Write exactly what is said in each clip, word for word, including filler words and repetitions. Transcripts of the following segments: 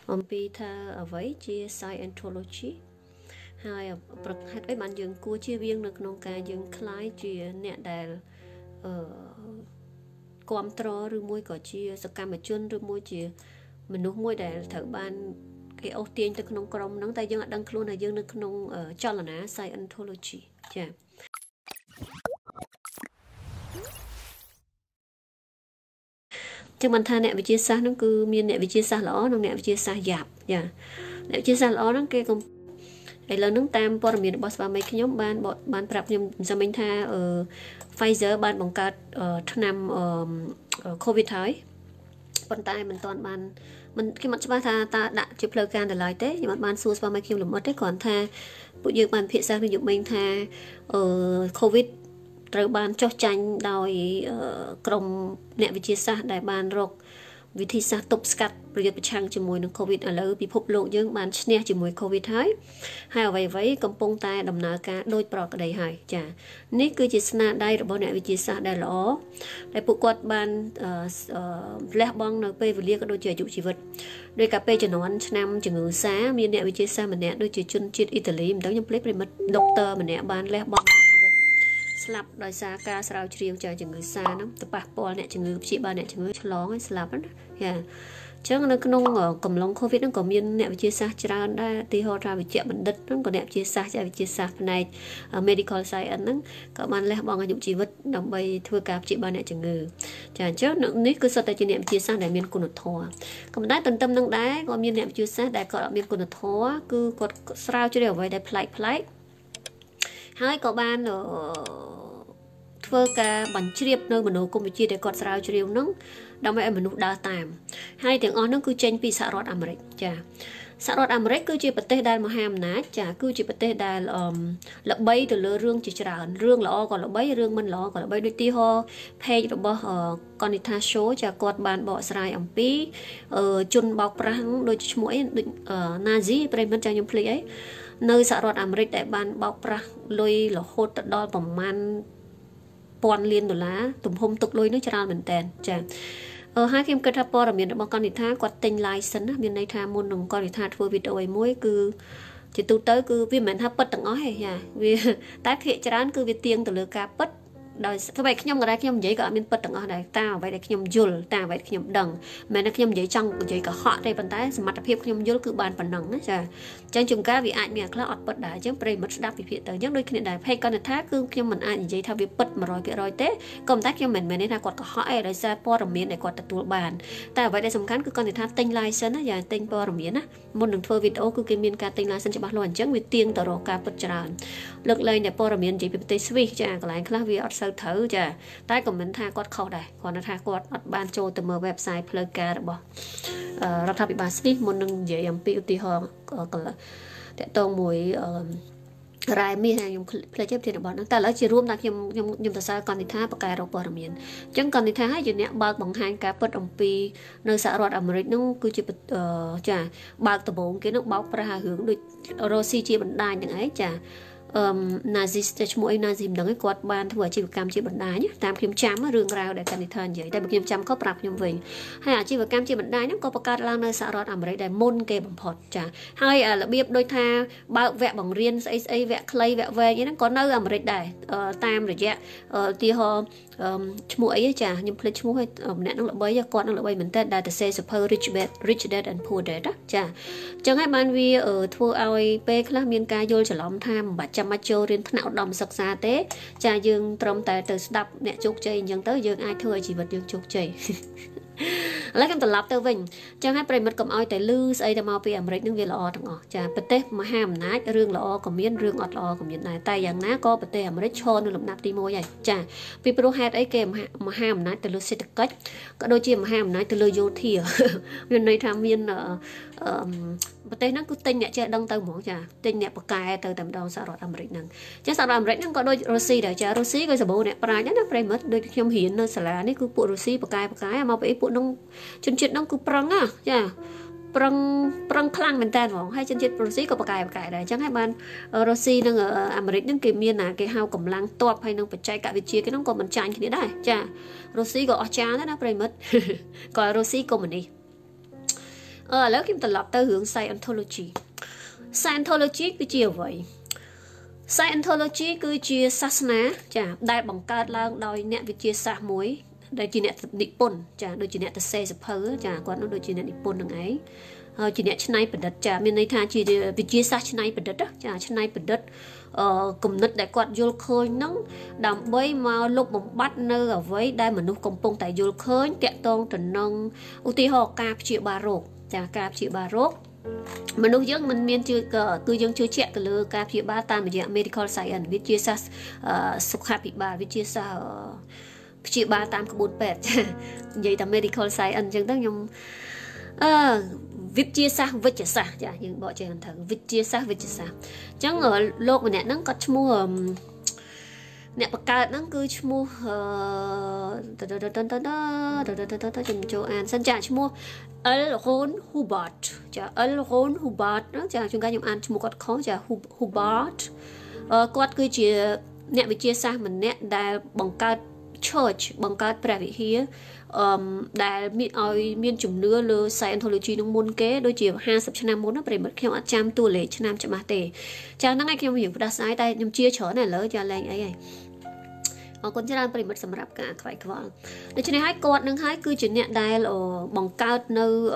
អំពីថាអ្វីជា Scientology ហើយប្រហែលអីបានយើងគួរជៀសវាងនៅក្នុងការយើងคล้ายជាអ្នកដែលអឺគ្រប់គ្រងឬមួយក៏ជាសកម្មជនឬមួយជាមនុស្សមួយដែលត្រូវបានគេអូសទាញទៅក្នុងក្រុមហ្នឹងតែយើងអត់ដឹងខ្លួនថាយើងនៅក្នុងចលនា Scientology ចា៎ចឹងមិនថាអ្នកវិទ្យាសាស្ត្រហ្នឹងគឺមានអ្នកវិទ្យាសាស្ត្រល្អនិងអ្នកវិទ្យាសាស្ត្រយ៉ាប់ចាអ្នកវិទ្យាសាស្ត្រល្អហ្នឹងគេកុំឥឡូវហ្នឹងតាមព័ត៌មានរបស់ស្វាមីខ្ញុំបានបានប្រាប់ខ្ញុំសម្មិញថាអឺ Pfizer បានបង្កើតថ្នាំអឺ COVID ហើយប៉ុន្តែមិនទាន់បានមិនគេមិនច្បាស់ថាតើដាក់ជាផ្លូវការដល់ឡើយទេខ្ញុំអត់បានសួរស្វាមីខ្ញុំលម្អិតទេគ្រាន់ថាពួកយើងបានភាសាគ្នាយកមិញថាអឺ COVID ត្រូវបានចុះចាញ់ដោយក្រុមអ្នកវិទ្យាសាស្ត្រដែលបានរកវិធីសាស្ត្រទប់ស្កាត់ប្រយុទ្ធប្រឆាំងជាមួយនឹង COVID ឥឡូវពិភពលោកយើងបានឈ្នះជាមួយ COVID ហើយហើយអ្វីៗកំពុងតែដំណើរការដោយប្រក្រតីហើយចានេះគឺជាស្នាដៃរបស់អ្នកវិទ្យាសាស្ត្រដែលល្អដែលពួកគាត់បានលះបង់នៅពេលវេលាក៏ដូចជាអាយុជីវិតដោយកាលពេលជំនាន់ឆ្នាំជំងឺសាមានអ្នកវិទ្យាសាស្ត្រម្នាក់ដូចជាជនជាតិអ៊ីតាលីមិនដឹងខ្ញុំភ្លេចប្រិមិត្តដុកទ័រម្នាក់បានលះបង់ស្លាប់ដោយសារការស្រាវជ្រាវចាជំងឺសាហ្នឹងទៅប៉ះពាល់អ្នកជំងឺព្យាបាលអ្នកជំងឺឆ្លងហើយស្លាប់ណាយ៉ាអញ្ចឹងនៅក្នុងកំឡុង COVID ហ្នឹងក៏មានអ្នកវិទ្យាសាស្ត្រច្រើនដែរទីហោថាវិជ្ជបណ្ឌិតហ្នឹងក៏អ្នកវិទ្យាសាស្ត្រវិទ្យាសាស្ត្រផ្នែក medical science ហ្នឹងក៏បានលះបង់អាយុជីវិតដើម្បីធ្វើការព្យាបាលអ្នកជំងឺចាអញ្ចឹងនេះគឺសុទ្ធតែជាអ្នកវិទ្យាសាស្ត្រដែលមានគុណធម៌ក៏ប៉ុន្តែទន្ទឹមនឹងដែរក៏មានអ្នកវិទ្យាសាស្ត្រដែលគាត់អត់មានគុណធម៌គឺគាត់ស្រាវជ្រាវអ្វីដែលប្លែកប្លែកហើយក៏បានធ្វើការបញ្ជ្រាបនៅមនោគមវិជ្ជាដែលគាត់ស្រាវជ្រាវហ្នឹងដើម្បីឲ្យមនុស្សដើរតាមហើយទាំងអស់ហ្នឹងគឺចេញពីសហរដ្ឋអាមេរិកចាសហរដ្ឋអាមេរិកគឺជាប្រទេសដែលមហាអំណាចចាគឺជាប្រទេសដែលល្បីទៅលើរឿងជាច្រើនរឿងល្អក៏ល្បីរឿងមិនល្អក៏ល្បីដូចទីហោ page របស់ Conita Show ចាគាត់បានបកស្រាយអំពីជនបោកប្រាស់ដូចឈ្មោះអីដូច Nazi ប្រិមិត្តចាខ្ញុំភ្លេចអីនៅសហរដ្ឋអាមេរិកដែលបានបោកប្រាស់លុយរហូតទៅដល់ប្រមាណពាន់លានដុល្លារទំហំទុកលុយនោះច្រើនមែនតើចាអឺហើយខ្ញុំគិតថាព័ត៌មានរបស់កនិថាគាត់ទិញ license ណាមានន័យថាមុននឹងកនិថាធ្វើវីដេអូឲ្យមួយគឺជាទូទៅគឺវាមិនមែនថាពិតទាំងអស់ទេចាវាតែភាគច្រើនគឺវាទៀងទៅលើការពិតដោយធ្វើឲ្យខ្ញុំក៏ដែរខ្ញុំនិយាយក៏អត់មានពិតទាំងអស់ដែរតាមអ្វីដែលខ្ញុំយល់តាមអ្វីដែលខ្ញុំដឹងមិនមែនថាខ្ញុំនិយាយចង់និយាយកុហកទេប៉ុន្តែសមត្ថភាពខ្ញុំយល់គឺបានប៉ុណ្ណឹងណាចាអញ្ចឹងជួនកាលវាអាចមានខ្លះអត់ពិតដែរអញ្ចឹងប្រិមិត្តស្ដាប់វិភាគទៅអញ្ចឹងដូចគ្នាដែរភេកគាត់ថាគឺខ្ញុំមិនអាចនិយាយថាវាពិត một trăm phần trăm ទេក៏ប៉ុន្តែខ្ញុំមិនមែនថាគាត់កុហកអីដោយសារព័ត៌មានដែលគាត់ទទួលបានតែអ្វីដែលសំខាន់គឺគាត់ថាទិញ license ណាយ៉ាទិញព័ត៌មានណាមុននឹងធ្វើវីដេអូគឺគេមានការទិញ license ច្បាស់លាស់អញ្ចឹងវាទៀងទៅរកការពិតច្រើនលើកលែងតែព័ត៌មាននិយាយពីប្រទេស Swiss ចាកន្លែងខ្លះវាអត់សូវត្រូវចាតែក៏មិនថាគាត់ខុសដែរគ្រាន់តែថាគាត់អត់បានចូលទៅមើល website ផ្លូវការរបស់រដ្ឋាភិបាល Swiss មុននឹងនិយាយអំពីឧទាហរណ៍តកតងមួយរ៉ែមាសខ្ញុំផ្លេចទេប្រធានបទហ្នឹងតែឥឡូវជារួមថាខ្ញុំខ្ញុំខ្ញុំទៅសើកនិថាបកកែរកព័ត៌មានអញ្ចឹងកនិថាឲ្យជាអ្នកបើកបង្ហាញការពិតអំពីនៅសហរដ្ឋអាមេរិកហ្នឹងគឺជាចាបើកដំបូងគេហ្នឹងបោកប្រាស់រឿងដូចរ៉ូស៊ីជាបណ្ដាញទាំងឯងចាអឺ Nazi ឈ្មោះអី Nazi មិនដឹងឯងគាត់បានធ្វើអាជីវកម្មជាបណ្ដាញតាមខ្ញុំចាំរឿងរ៉ាវដែលកនិថានិយាយតែបើខ្ញុំចាំក៏ប្រាប់ខ្ញុំវិញហើយអាជីវកម្មជាបណ្ដាញហ្នឹងក៏បង្កើតឡើងនៅសហរដ្ឋអាមេរិកដែលមុនគេបំផុតចាហើយរបៀបដូចថាបើកវគ្គបង្រៀនស្អីស្អីវគ្គខ្លីវគ្គវែងហ្នឹងក៏នៅអាមេរិកដែរតាមរយៈទីហោឈ្មោះអីចាខ្ញុំភ្លេចឈ្មោះហើយម្នាក់ហ្នឹងល្បីគាត់ហ្នឹងល្បីមែនតើដែលទៅសេសភៅ Rich Dad Rich Dad and Poor Dad ចាអញ្ចឹងហើយបានវាធ្វើឲ្យពេលខ្លះមានការយល់ច្រឡំថាមិនបាច់ចាំបាច់ចូលរៀនថ្នាក់ឧត្តមសិក្សាទេចាយើងត្រឹមតែទៅស្ដាប់អ្នកជោគជ័យអញ្ចឹងទៅយើងអាចធ្វើឲ្យជីវិតយើងជោគជ័យឥឡូវខ្ញុំត្រឡប់ទៅវិញអញ្ចឹងហើយប្រិមិត្តកុំឲ្យតែលឺស្អីទៅមកពីអាមេរិកនឹងវាល្អទាំងអស់ចាប្រទេសមហាអំណាចរឿងល្អក៏មានរឿងអត់ល្អក៏មានដែរតែយ៉ាងណាក៏ប្រទេសអាមេរិកឈរនៅលំដាប់ទីមួយហើយចាពីព្រោះហេតុអីគេមហាអំណាចទៅលើសេដ្ឋកិច្ចក៏ដូចជាមហាអំណាចទៅលើយោធាមានន័យថាមានប្រទេសហ្នឹងគឺទិញអ្នកចេះដឹងទៅហ្មងចាទិញអ្នកបកកែទៅតែម្ដងសហរដ្ឋអាមេរិកហ្នឹងចាសហរដ្ឋអាមេរិកហ្នឹងក៏ដូចរុស្ស៊ីដែរចារុស្ស៊ីក៏សម្បូរអ្នកប្រាជ្ញដែរណាប្រិមិត្តដូចខ្ញុំរៀននៅសាលានេះគឺពួករុស្ស៊ីបកកែបកកែមកពីពួកហ្នឹងជនជាតិហ្នឹងគឺប្រឹងណាចាប្រឹងប្រឹងខ្លាំងមែនតើហ្មងហើយជនជាតិរុស្ស៊ីក៏បកកែបកកែដែរអញ្ចឹងហើយបានរុស្ស៊ីនិងអាមេរិកហ្នឹងគេមានណាគេហៅកម្លាំងទ័ពហើយនឹងបច្ចេកវិទ្យាគេហ្នឹងក៏មិនចាញ់គ្នាដែរចារុស្ស៊ីក៏អស្ចារ្យដែរណាប្រិមិត្តក៏រុស្ស៊ីកុម្មុយនីស ờ lớp kim tập lập tới hướng Scientology Scientology cứ chia vậy Scientology cứ chia sát ná chả đại bằng cao lang đòi nẹt việc chia xa muối đây chỉ nẹt định pôn chả đôi chỉ nẹt tập xe sập hớ chả quan nó đôi chỉ nẹt định pôn đằng ấy chỉ nẹt chân này bật đất chả miền này tha chỉ việc chia xa chân này bật đất chả chân này bật đất cùng nứt đại quạt vô khơi nắng đầm bấy mà lúc một bắt nơi ở với đây mà lúc công pong tại vô khơi tẹt tông trần nông ưu tiên họ cà chịu bà rốt chả cà chịu bà rốt mà lúc trước mình miền chưa cư dân chưa chạy từ lừa cà chịu bà ta mà dạng medical science viết chia xa sục hạt bị bà viết chia xa chịu bà tam cái bốn pet vậy ta medical science chẳng tất nhung viết chia xa viết chia xa dạ những bọn trẻ thằng viết chia xa viết chia xa chẳng ở lô của nè nó có mua nè bậc cao nó cứ mua chừng châu An sân trà mua El Ron Hubbard chả El Ron Hubbard nó chả chúng ta dùng ăn mua quạt khó chả Hubbard quạt cứ chỉ nè viết chia xa mình nè đài bằng cao church bằng cao pra vị hía đại miền ơi miền chủng nưa lơ Scientology nông môn kế đôi chiều hai sập năm môn nó phải mất kêu ăn chăm tu lệ năm chậm mà tề chàng năng ai kêu hiểu đã sai tay nhung chia chở này lỡ cho lên ấy ở con chơi phải mất sầm rạp cả phải không để cho nên hai con năng hai cứ chuyện nhẹ đại là bằng cao nơi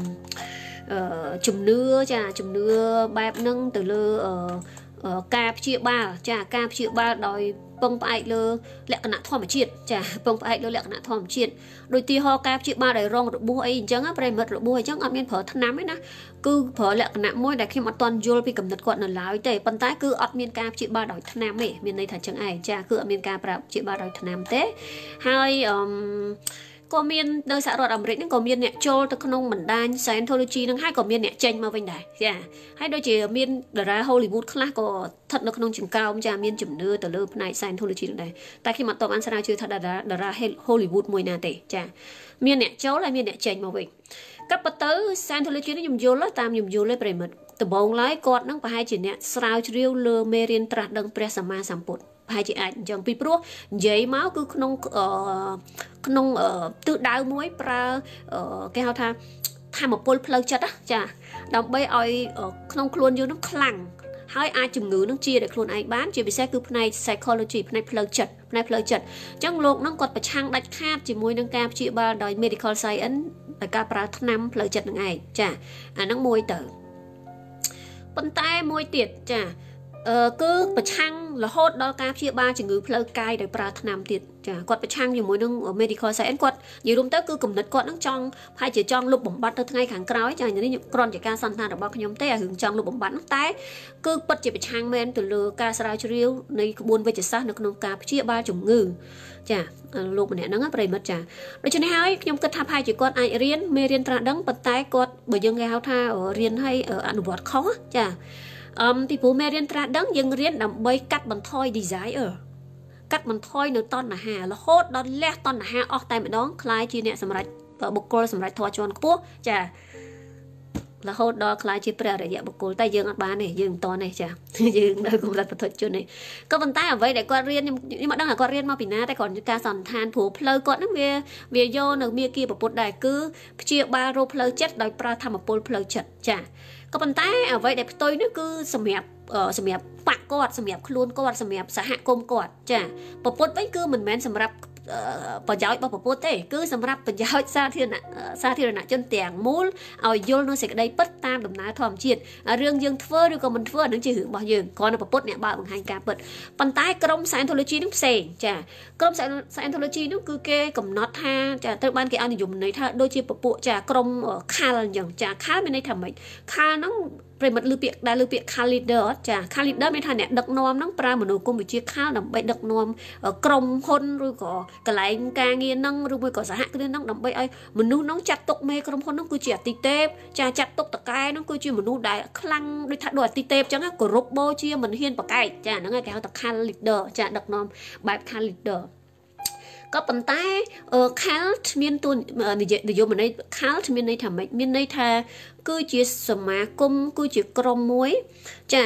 chủng nưa chả chủng nưa bài nâng từ lơ cà chia ba chả cà chia ba đòi bông phải lơ lẹ cái nát thòm chiết chả bông phải lơ lẹ cái nát thòm chiết đôi ti ho cà chia ba đòi rong rồi bua ấy chẳng á phải mất rồi bua chẳng ăn miên phở thân nắm ấy na cứ phở lẹ cái nát môi đại khi mà toàn vô bị cầm nứt quạt là lái tệ bàn tay cứ ăn miên cà chia ba đòi thân nắm ấy miên này thật chẳng ai chả cứ ăn miên cà chia ba đòi thân nắm thế hai có miền đời xã hội Americ có miền nhẹ trôi từ không mình đa Scientology năng hai có miền nhẹ tranh mà vinh đại, yeah. Hai đôi chỉ miền đời ra Hollywood khác có thật nó không chừng cao ông cha miền chủng đưa từ lớp này Scientology này. Tại khi mà tụi anh sẽ chưa thật là đời ra Hollywood mùi nà tệ, cha miền nhẹ trôi là miền nhẹ tranh mà vinh. Các bắt tới Scientology nó dùng vô lá tam dùng vô lấy bề mật từ bóng lái cọt nó và hai chỉ nhẹ sao chiêu lơ merian trát đằng presama samput. Hai chị ảnh chẳng bị pro giấy máu cứ không không tự đau muối pra cái hao tha tham một pol pleu chất á chà đồng bay oi không luôn vô nó khăng hai ai chừng ngữ nó chia để luôn ai bán chỉ bị xe cứ này psychology này pleu chất này pleu chất trong lúc nó còn phải trang đạch khác chỉ môi nâng cao chị ba đòi medical science là ca pra năm pleu chất ngày chà à nó môi tử bàn tay môi tiệt chà cứ bật chăng là hốt đó ca chia ba chỉ ngữ pleu cai để pra năm tiệt chả quạt bật chăng nhiều mối nâng ở medical science quạt nhiều đúng tới cứ cầm nứt quạt nó trong hai chỉ trong lục bóng bát tới ngay kháng cáo chả như những con chỉ ca san than được bao nhiêu té hưởng trong lục bóng bát nó té cứ bật chỉ bật chăng men từ lừa ca sra chiêu này buôn về chỉ sát nó nông ca chia ba chủng ngữ chả lục này nó ngấp đầy mất chả rồi cho nên hai nhung kết hợp hai chỉ con ai riêng mê riêng tra đắng bật tay quạt bởi dân gào tha ở riêng hay ở ăn bọt khó chả thì bố mẹ riêng tra đắng dân riêng nằm bay cắt bằng thoi design ở cắt mình thôi nữa ton là hà là hốt đó lẹ ton là hà ở tay mình đó khai chi nè sầm rạch và bọc cô sầm rạch thoi cho nó chả là hốt đó khai chi pre để dạ bọc cô tay dương ăn bán này dương to này chả dương đây cũng là thuật cho này có vận tải ở vậy để qua riêng nhưng mà đang là qua riêng mà bị ná tay còn ca sòn than phủ pleu con nó về về vô nửa mía kia bọc bột đại cứ chia ba rô pleu chất đòi pra tham một pol pleu chất chả có vận tải ở vậy để tôi nó cứ sầm hẹp ở sầm hẹp bạc cọt sầm hẹp luôn cọt sầm hẹp xã hạ côm cọt chả bọc bột ấy cứ mình men sầm rập bảo giáo bảo bột thế cứ sầm rập bảo giáo xa thiên nè xa thiên nè chân tiền múl ở vô nó sẽ đây bất tam đầm ná thòm chiết riêng dương phơ rồi còn mình phơ nó chỉ hưởng bao nhiêu còn là bọc bột nè bao bằng hai cá bật bàn tay công Scientology nó xề chả công Scientology nó cứ kê cầm nót ha chả tới ban cái anh dùng này tha đôi chia bọc bộ chả công ở khal chẳng chả khá bên đây thầm mình khal nó về mặt lưu biệt đại lưu biệt Khalid chả Khalid mấy thằng này đặc nom nó pra mà đồ công bị chia khá đầm bay đặc nom ở công hôn rồi có cái lại ca nghe nâng rồi mới có xã hạ cái nâng đầm bay ấy mình nu nó chặt tục mê công hôn nó cứ chia tì tép chả chặt tục tạc cái nó cứ chia mình nu đại khăng đôi thằng đòi tì tép chẳng á của robot chia mình hiên bạc cái chả nó nghe cái tạc Khalid chả đặc nom bài Khalid có bàn tay cult miền tuần để vô mình đây cult miền đây thầm miền đây thà cứ chỉ sầm má cung cứ chỉ crom muối chả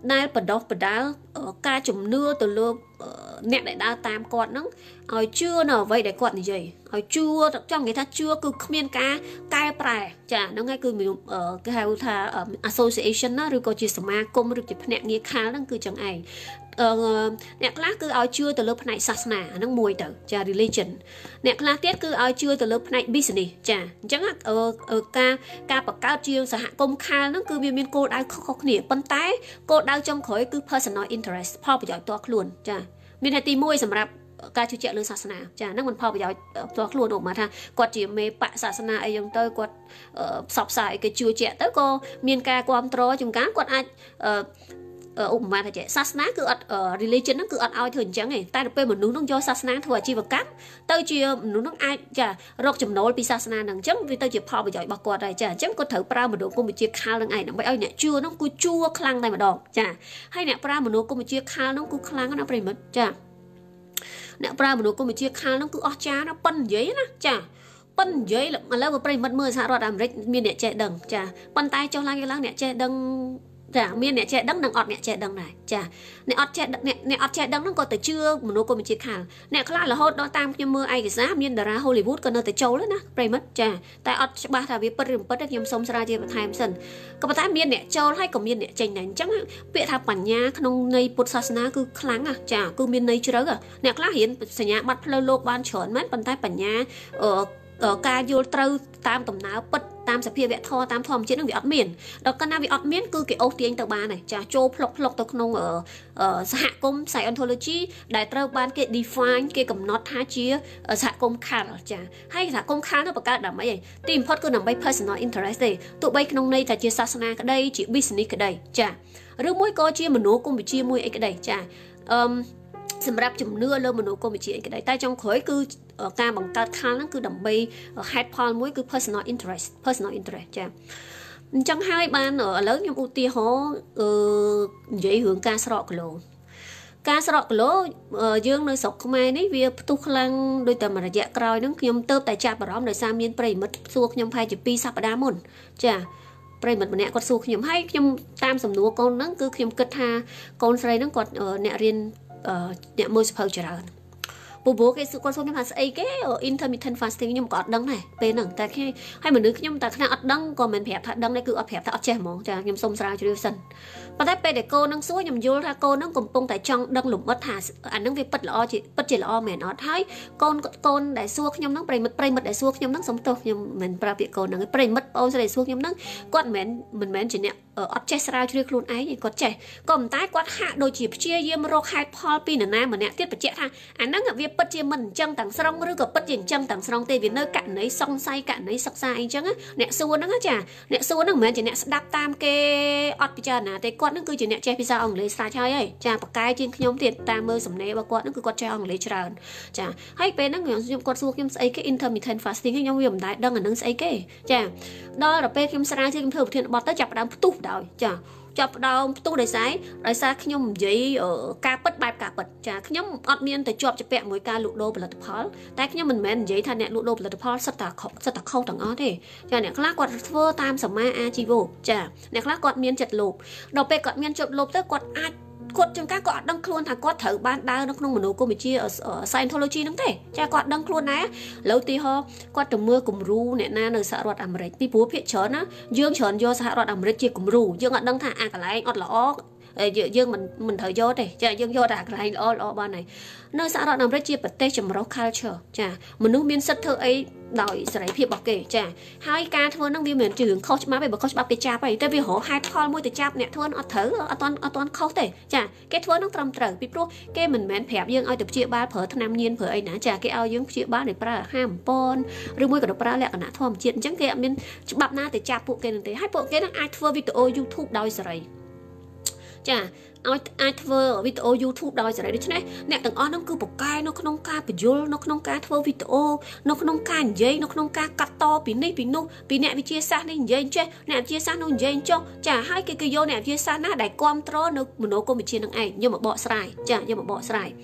ដែលបដោះបដាលការជំនឿទៅលើអ្នកដែលដើរតាមគាត់ហ្នឹងឲ្យជឿនៅអ្វីដែលគាត់និយាយឲ្យជឿចង់និយាយថាជឿគឺគ្មានការកែប្រែចាហ្នឹងហើយគឺគេហៅថា association ណាឬក៏ជាសមាគមឬជាភ្នាក់ងារខាលហ្នឹងគឺចឹងឯងអ្នកខ្លះគឺឲ្យជឿទៅលើផ្នែកសាសនាអាហ្នឹងមួយទៅចា religion អ្នកខ្លះទៀតគឺឲ្យជឿទៅលើផ្នែក business ចាអញ្ចឹងការការបង្កើតជាសហគមន៍ខាលហ្នឹងគឺវាមានគោលដៅខុសៗគ្នាប៉ុន្តែគោលដៅចុងក្រោយគឺ personal interest ផលប្រយោជន៍ផ្ទាល់ខ្លួនចាមានតែទីមួយសម្រាប់ការជឿជាក់លើសាសនាចាហ្នឹងមិនផលប្រយោជន៍ផ្ទាល់ខ្លួនមកថាគាត់ជាមេបកសាសនាអីចឹងទៅគាត់ផ្សព្វផ្សាយគេជឿជាក់ទៅក៏មានការគ្រប់គ្រងជំការគាត់អាចឧបមាថាចេះសាសនាគឺអត់ religion ហ្នឹងគឺអត់ឲ្យធ្វើអញ្ចឹងទេតែទៅពេលមនុស្សហ្នឹងយកសាសនាធ្វើអាជីវកម្មទៅជាមនុស្សហ្នឹងអាចចារកចំណូលពីសាសនាហ្នឹងអញ្ចឹងវាទៅជាផលប្រយោជន៍របស់គាត់ដែរចាអញ្ចឹងគាត់ត្រូវប្រើមនោគមវិជ្ជាខាលហ្នឹងឯងដើម្បីឲ្យអ្នកជឿហ្នឹងគឺជួខ្លាំងតែម្ដងចាហើយអ្នកប្រើមនោគមវិជ្ជាខាលហ្នឹងគឺខ្លាំងណាស់ប្រិមិត្តចាអ្នកប្រើមនោគមវិជ្ជាខាលហ្នឹងគឺអស្ចារ្យណាប៉ិននិយាយណាចាប៉ិននិយាយឥឡូវប្រិមិត្តមើលសហរដ្ឋអាមេរិកមានអ្នកចេះដឹងចាប៉ុន្តែចុះឡើងឡើងអ្នកចេះដឹងចាមានអ្នកចេះដឹងនិងអត់អ្នកចេះដឹងដែរចាអ្នកអត់ចេះអ្នកអ្នកអត់ចេះដឹងហ្នឹងក៏ទៅជឿមនោគមវិជ្ជាខាលអ្នកខ្លះរហូតដល់តាមខ្ញុំមើលឯកសារមានតារា Hollywood ក៏នៅតែចូលណាប្រិមិត្តចាតែអត់ច្បាស់ថាវាពិតឬមិនពិតទេខ្ញុំសូមស្រាវជ្រាវបន្ថែមសិនក៏ប៉ុន្តែមានអ្នកចូលហើយក៏មានអ្នកចេញដែរអញ្ចឹងពាក្យថាបញ្ញាក្នុងន័យពុទ្ធសាសនាគឺខ្លាំងណាស់ចាគឺមានន័យជ្រៅអ្នកខ្លះរៀនសញ្ញាបត្រផ្លូវលោកបានច្រើនមែនប៉ុន្តែបញ្ញាការយល់ត្រូវតាមដំណើរពិតតាមសភាវៈធម៌តាមធម្មជាតិនឹងវាអត់មានដល់កាលណាវាអត់មានគឺគេអូសទាញទៅបានហើយចាចូលផ្លុកផ្លុកទៅក្នុងសហគមន៍ Scientology ដែលត្រូវបានគេ define គេកំណត់ថាជាសហគមន៍ខាលចាហើយសហគមន៍ខាលនោះបង្កើតដើម្បីអីទីបំផុតគឺដើម្បី personal interest ទេទោះបីក្នុងន័យថាជាសាសនាក្តីជា business ក្តីចាឬមួយក៏ជាមនោគមវិជ្ជាមួយអីក្តីចាអឺសម្រាប់ជំនឿលើមនោគមវិជ្ជាអីក្តីតែចុងក្រោយគឺការបង្កើតខាលហ្នឹងគឺដើម្បីហេតុផលមួយគឺ personal interest personal interest ចាអញ្ចឹងហើយបានឥឡូវខ្ញុំឧទាហរណ៍អឺនិយាយរឿងការស្រកគីឡូការស្រកគីឡូយើងនៅស្រុកខ្មែរនេះវាផ្ទុះខ្លាំងដោយតែមួយរយៈក្រោយហ្នឹងខ្ញុំទៅតែចាប់អារម្មណ៍ដោយសារមានប្រិមិត្តសួរខ្ញុំប្រហែលជាពីរសប្តាហ៍មុនចាប្រិមិត្តម្នាក់គាត់សួរខ្ញុំហើយខ្ញុំតាមសំណួរកូនហ្នឹងគឺខ្ញុំគិតថាកូនស្រីហ្នឹងគាត់អ្នករៀនអ្នកមើលសភៅច្រើនពូព្រោះគេសួរគាត់សួរខ្ញុំថាស្អីគេ intermittent fasting ខ្ញុំក៏អត់ដឹងដែរពេលហ្នឹងតែគេហើយមនុស្សខ្ញុំតែខ្នងអត់ដឹងក៏មិនប្រាប់ថាដឹងដែរគឺអត់ប្រាប់ថាអត់ចេះហ្មងចាខ្ញុំសុំស្រាវជ្រាវសិនប៉ុន្តែពេលដែលកូនហ្នឹងសួរខ្ញុំយល់ថាកូនហ្នឹងកំពុងតែចង់ដឹងលម្អិតថាអាហ្នឹងវាពិតល្អជាពិតជាល្អមែនអត់ហើយកូនកូនដែលសួរខ្ញុំហ្នឹងប្រិមិត្តប្រិមិត្តដែលសួរខ្ញុំហ្នឹងសុំទោសខ្ញុំមិនប្រាប់ពាក្យកូនហ្នឹងប្រិមិត្តបងស្រីសួរខ្ញុំហ្នឹងគាត់មិនមែនមិនមែនជាអ្នកអត់ចេះស្រាវជ្រាវខ្លួនឯងគាត់ចេះក៏ប៉ុន្តែគាត់ហាក់ដូចជាព្យាយាមរកហេតុផលពីនរណាម្នាក់ទៀតបញ្ជាក់ថាអាហ្នឹងវាពិតជាមិនអញ្ចឹងទាំងស្រុងឬក៏ពិតជាអញ្ចឹងទាំងស្រុងទេវានៅករណីសង្ស័យករណីសិក្សាអីអញ្ចឹងអ្នកសួរហ្នឹងចាអ្នកសួរហ្នឹងមិនមែនជាអ្នកស្ដាប់តាមគេអត់ពិចារណាទេគាត់ហ្នឹងគឺជាអ្នកចេះភាសាអង់គ្លេសស្រេចហើយហើយចាប៉ាកែជាងខ្ញុំទៀតតាមមើលសំណេររបស់គាត់ហ្នឹងគឺគាត់ចេះអង់គ្លេសច្រើនចាហើយពេលហ្នឹងខ្ញុំគាត់សួរខ្ញុំស្អីគេ intermittent fasting ខ្ញុំវាមិនដែរដឹងអាហ្នឹងស្អីគេចាដល់ទៅពេលខ្ញុំស្រាវជ្រាវខ្ញុំធ្វើប្រធានបទទៅចាប់ផ្ដើមផ្ទុះដោយចាចាប់ផ្ដើមផ្ទុះដោយសារដោយសារខ្ញុំនិយាយការពិតបែបការពិតចាខ្ញុំអត់មានទៅជាប់ជាពាក់មួយការលក់ដូរផលិតផលតែខ្ញុំមិនមែននិយាយថាអ្នកលក់ដូរផលិតផលសិតតែសិតតែខុសទាំងអស់ទេចាអ្នកខ្លះគាត់ធ្វើតាមសមាអាជីវៈចាអ្នកខ្លះគាត់មានចិត្តលោភដល់ពេលគាត់មានចិត្តលោភទៅគាត់អាចគាត់ចំការគាត់អត់ដឹងខ្លួនថាគាត់ត្រូវបានដើរនៅក្នុងមនោគមវិជ្ជា Scientology ហ្នឹងទេចាគាត់ដឹងខ្លួនដែរលើឧទាហរណ៍គាត់ទៅមើលគំរូអ្នកណានៅសហរដ្ឋអាមេរិកពីព្រោះភាគច្រើនណាយើងច្រើនយកសហរដ្ឋអាមេរិកជាគំរូយើងអត់ដឹងថាអាកន្លែងអត់ល្អយើងមិនមិនត្រូវយកទេចាយើងយកតែកន្លែងល្អល្អបានហើយនៅសហរដ្ឋអាមេរិកជាប្រទេសចម្រុះ culture ចាមនុស្សមានសិទ្ធិធ្វើអីដោយសេរីភាពរបស់គេចាហើយការធ្វើហ្នឹងវាមិនមែនជារឿងខុសច្បាប់ទេបើខុសច្បាប់គេចាប់ហើយតែវារកហេតុផលមួយទៅចាប់អ្នកធ្វើអត់ត្រូវអត់ទាន់អត់ទាន់ខុសទេចាគេធ្វើហ្នឹងត្រឹមត្រូវពីព្រោះគេមិនមែនប្រាប់យើងឲ្យទៅព្យាបាលប្រើថ្នាំញៀនប្រើអីណាចាគេឲ្យយើងព្យាបាលដោយប្រើអាហារបំពន់ឬមួយក៏ទៅប្រើលក្ខណៈធម្មជាតិអញ្ចឹងគេអត់មានច្បាប់ណាទៅចាប់ពួកគេនឹងទេហើយពួកគេនឹងអាចធ្វើវីដេអូ YouTube ដោយសេរីចាឲ្យអាចធ្វើវីដេអូ YouTube ដោយសេរីដូច្នេះអ្នកទាំងអស់ហ្នឹងគឺពូកែនៅក្នុងការបញ្យលនៅក្នុងការធ្វើវីដេអូនៅក្នុងការនិយាយនៅក្នុងការកាត់តពីនេះពីនោះពីអ្នកវិទ្យាសាស្ត្រនេះនិយាយចេះអ្នកវិទ្យាសាស្ត្រនោះនិយាយចុះចាហើយគេគឺយកអ្នកវិទ្យាសាស្ត្រណាដែលគ្រប់គ្រងនៅមនោគមវិជ្ជានឹងឯងយកមកបកស្រាយចាយកមកបកស្រាយ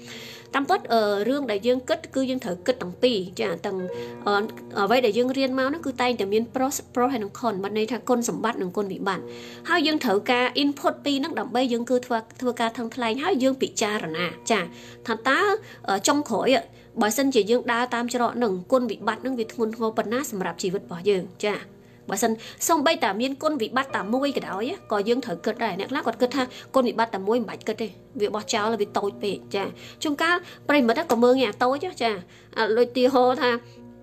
tam bớt ở rương đại dương kết cứ dương thử kết tầng pi chả tầng ở vậy đại dương riêng máu nó cứ tay từ miền pro pro hay nó còn bên đây thằng con sầm bắt thằng con bị bạn hai dương thử ca input pi nó đậm bay dương cứ thua thua ca thằng thay hai dương bị cha rồi nè chả thằng ta ở trong khối ạ bởi sân chỉ dương đa tam cho họ nâng con bị bắt nó bị thun ngô bẩn nát sầm rạp chỉ vật bỏ dương chả bởi sân xong bay tả miên con bị bắt tả môi cái đó ấy có dương thử cất đây nè lát còn cất ha con bị bắt tả môi bạch cất đi việc bỏ cháo là việc tối bị chả chúng ta bây mất có mơ nhà tối chứ chả lôi tia hô tha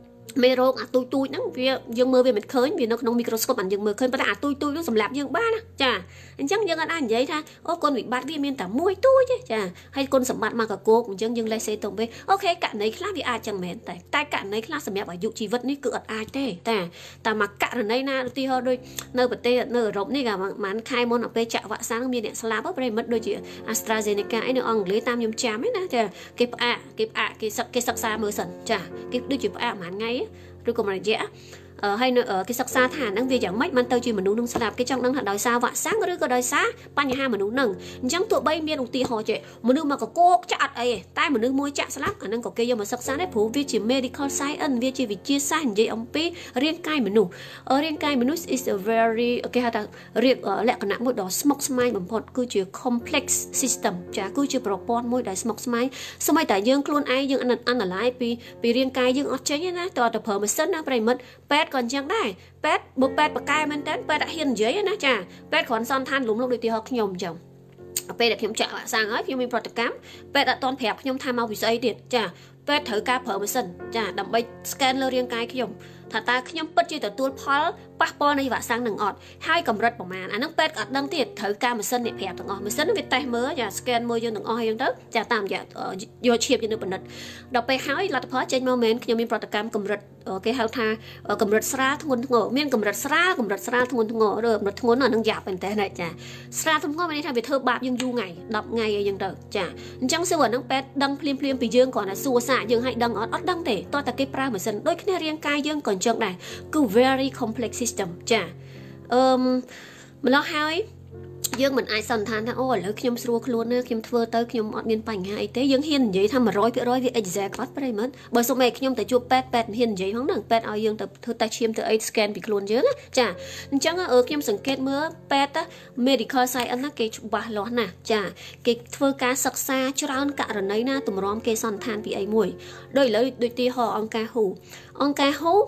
mê rô à tôi tôi nó việc dương mơ về mình khơi vì nó không microscope ảnh dương mơ khơi bắt à tôi tôi nó sầm lạp dương ba nè chả chắc dương anh anh vậy tha ô con bị bắt vì miên tả môi tôi chứ chả hay con sầm bắt mà cả cô cũng chẳng dương lại xe tổng về ok cạn đấy khác vì ai chẳng mệt tại tai cạn đấy khác sầm mẹ phải dụ chỉ vật ní cựa ai thế ta ta mà cạn ở đây na ti hơi đôi nơi bật tê nơi rộng ní cả mà ăn khai môn ở pe chợ vạ sáng miên điện slab ở đây mất đôi chị AstraZeneca ấy nữa ông lấy tam nhôm chám ấy nè chả cái à cái à cái sắc cái sắc xa mơ sần chả cái đôi chị à mà ngay rồi còn là dễ ở hay ở cái sắc xa thản đang về chẳng mấy man tao chỉ mà nung nung sạp cái trong đang là đòi sao vạ sáng rồi có đòi xá ban nhà hai mà nung nừng chẳng tụi bay miên đầu tiên họ chị mà nung mà có cô chặt ấy tai mà nung môi chặt slap khả năng có kia mà sắc xa đấy phú viết chỉ medical science viết chỉ vì chia sẻ vậy ông pi riêng cai mà nung ở riêng cai mà nung is a very okay ha ta riêng ở lại cái nặng một đó smoke smile bằng một cứ chỉ complex system chả cứ chỉ propon môi đại smoke smile sau mai tại dương luôn ai dương ăn ăn là lại pi pi riêng cai dương ở chế nhá tao tập hợp mà sân á phải mất pet còn chẳng đây pet bộ pet bạc cai mình đến pet đã hiền giấy na chả pet còn son than lúng lúc đi tiêu học nhom chồng pet đã kiếm trả lại sang ấy phim mình protect cam pet đã toàn phèp nhom tham mau vì xây điện chả pet thử ca phở mà sân chả đầm bay scan lơ riêng cai nhom thà ta nhom bất chi từ tua Paul passport này và sang nằng ọt hai cầm rật bảo màn anh nước pet ở đăng tiệt thử ca mà sân này phèp thằng ọt mà sân việt tay mới và scan môi dương thằng ọt hay đó chả tạm dạ vô chip cho nước bẩn đất đọc bay hái là phở trên moment nhom mình protect cam cầm rật cái hao tha cầm rật sra thôn ngộ miên cầm rật sra cầm rật sra thôn ngộ rồi rật thôn ở nâng dạp bên thế này chả sra thôn ngộ bên đây thay việc thơ bạc nhưng du ngày đọc ngày nhưng được chả chẳng xưa ở nâng pet đăng phim phim bị dương còn là xua xạ dương hay đăng ọt ọt đăng thể tôi ta cái pra mà sân đôi cái riêng cai dương còn chọn này cứ very complex system chả um, mình lo hai dương mình ai sẵn than thằng ôi lỡ khi nhom xua luôn nữa khi thưa tới khi nhom ọt miên bành hay thế dương hiền vậy thằng mà roi bị roi vì exact phát đây mất bởi số mày khi nhom tới chụp pet pet hiền vậy hướng đằng pet ao dương tới thưa tay chiêm tới scan bị luôn chứ chả chẳng ở khi nhom sừng kết mưa pet á medical science nó cái chụp bà lót nè chả cái thưa cá sặc xa cho ra cả rồi đấy na tụm rom cái sẵn than bị ấy mùi đôi lỡ đôi ti họ ông ca hù ông ca hú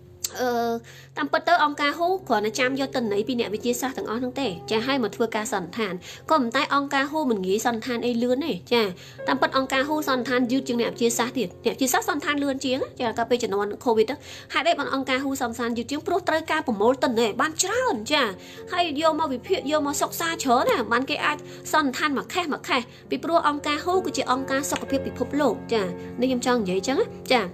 ờ tam bớt tới ông ca hú còn là chăm do tình ấy bị nẹt bị chia xa thằng ông thằng tệ chả hai một thưa ca sẵn than có một tay ông ca hú mình nghĩ sẵn than ấy lươn này chả tam bớt ông ca hú sẵn than dư chừng nẹt chia xa thiệt nẹt chia xa sẵn than lươn chiếng chả cà phê chẩn đoán covid đó hai đây bọn ông ca hú sẵn than dư chiếng pro trai ca của mối tình này ban trơn chả hay vô mà bị phiền vô mà sọc xa chớ nè ban cái ai sẵn than mà khe mà khe bị pro ông ca hú của chị ông ca sọc cái bị phụp lộ chả nên em chăng vậy chứ chả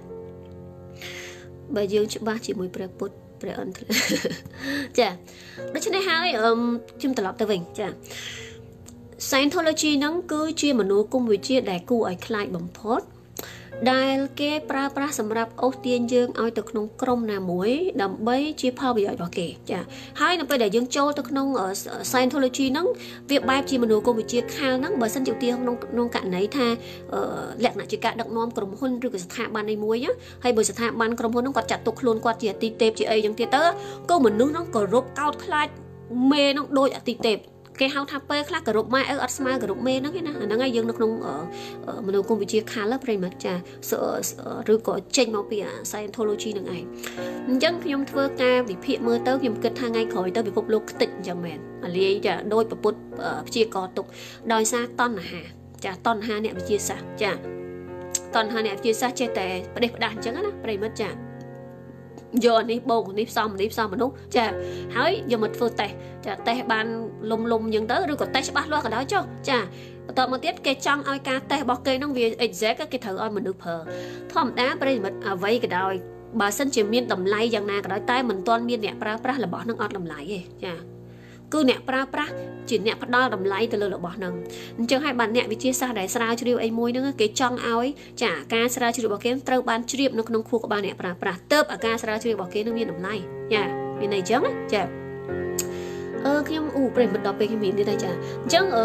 bây giờ chúng ba chỉ mới bật bút bật ấn chả đó cho nên hai chúng ta lọc tới mình chả Scientology nó cứ chia mà nó cùng với chia đại cụ ở khai bằng phốt đại cái pra pra sầm rạp ốc tiên dương ao từ nông krom nà muối đầm bay chia phao bị bỏ kể chả hai là bây để dương châu từ nông ở Scientology nó việc bài chia mà nó cùng với chia khai nó bởi sân triều tiên nông nông cạn này tha lẹt lại chỉ cả đặng nom krom hôn rồi cái thả ban này muối nhá hay bởi thả ban krom hôn nó quạt chặt tục luôn quạt chỉ tì tép chỉ ấy giống kia tớ câu mình nước nó cờ rộp cao khai mê nó đôi ở tì tép cái hao tháp pe khác cả rộp mai ở asma cả rộp mê nó cái nào nó ngay dương nó không ở ở mình cùng với chia khá lớp rồi mà chả sợ rồi có tranh màu bìa Scientology này ngày chẳng nhom thưa ca bị phiền mưa tới nhom kết hai ngày khỏi tới bị phục lục tịnh chẳng mệt ở lý chả đôi bậc bút chia cò tục đòi xa ton là hà chả ton hà nè bị chia sẻ chả ton hà nè chia sẻ chơi tè để đàn chẳng á đây mất chả giờ ní bông ní xong ní xong mà đúng chà hỏi giờ mình phơi tè chà tè ban lùng lùng những tới rồi còn tè bắt loa cả đó cho chà tao mà tiết cái trong ai ca tè bọc cây nó về exact cái thử ai mình được phở thom đá đây mình à vậy cái đòi bà sân chỉ miên tầm lay dạng nào cái đó tay mình toàn miên nè pra pra là bỏ nó ngọt làm lại vậy chà cứ nè pra pra chỉ nè bắt đo làm lại từ lời là bỏ nằng chẳng hai bạn nè bị chia xa để sao cho điều ấy môi nữa cái trong áo ấy chả ca sao cho điều bỏ kiếm trâu ban chìa nó không khu của bạn nè pra pra tớp ở ca sao cho điều bỏ kiếm nó miên làm lại nha bên này chẳng á chả ơ khi em u bền mình đọc về cái miền như đây chả chẳng ở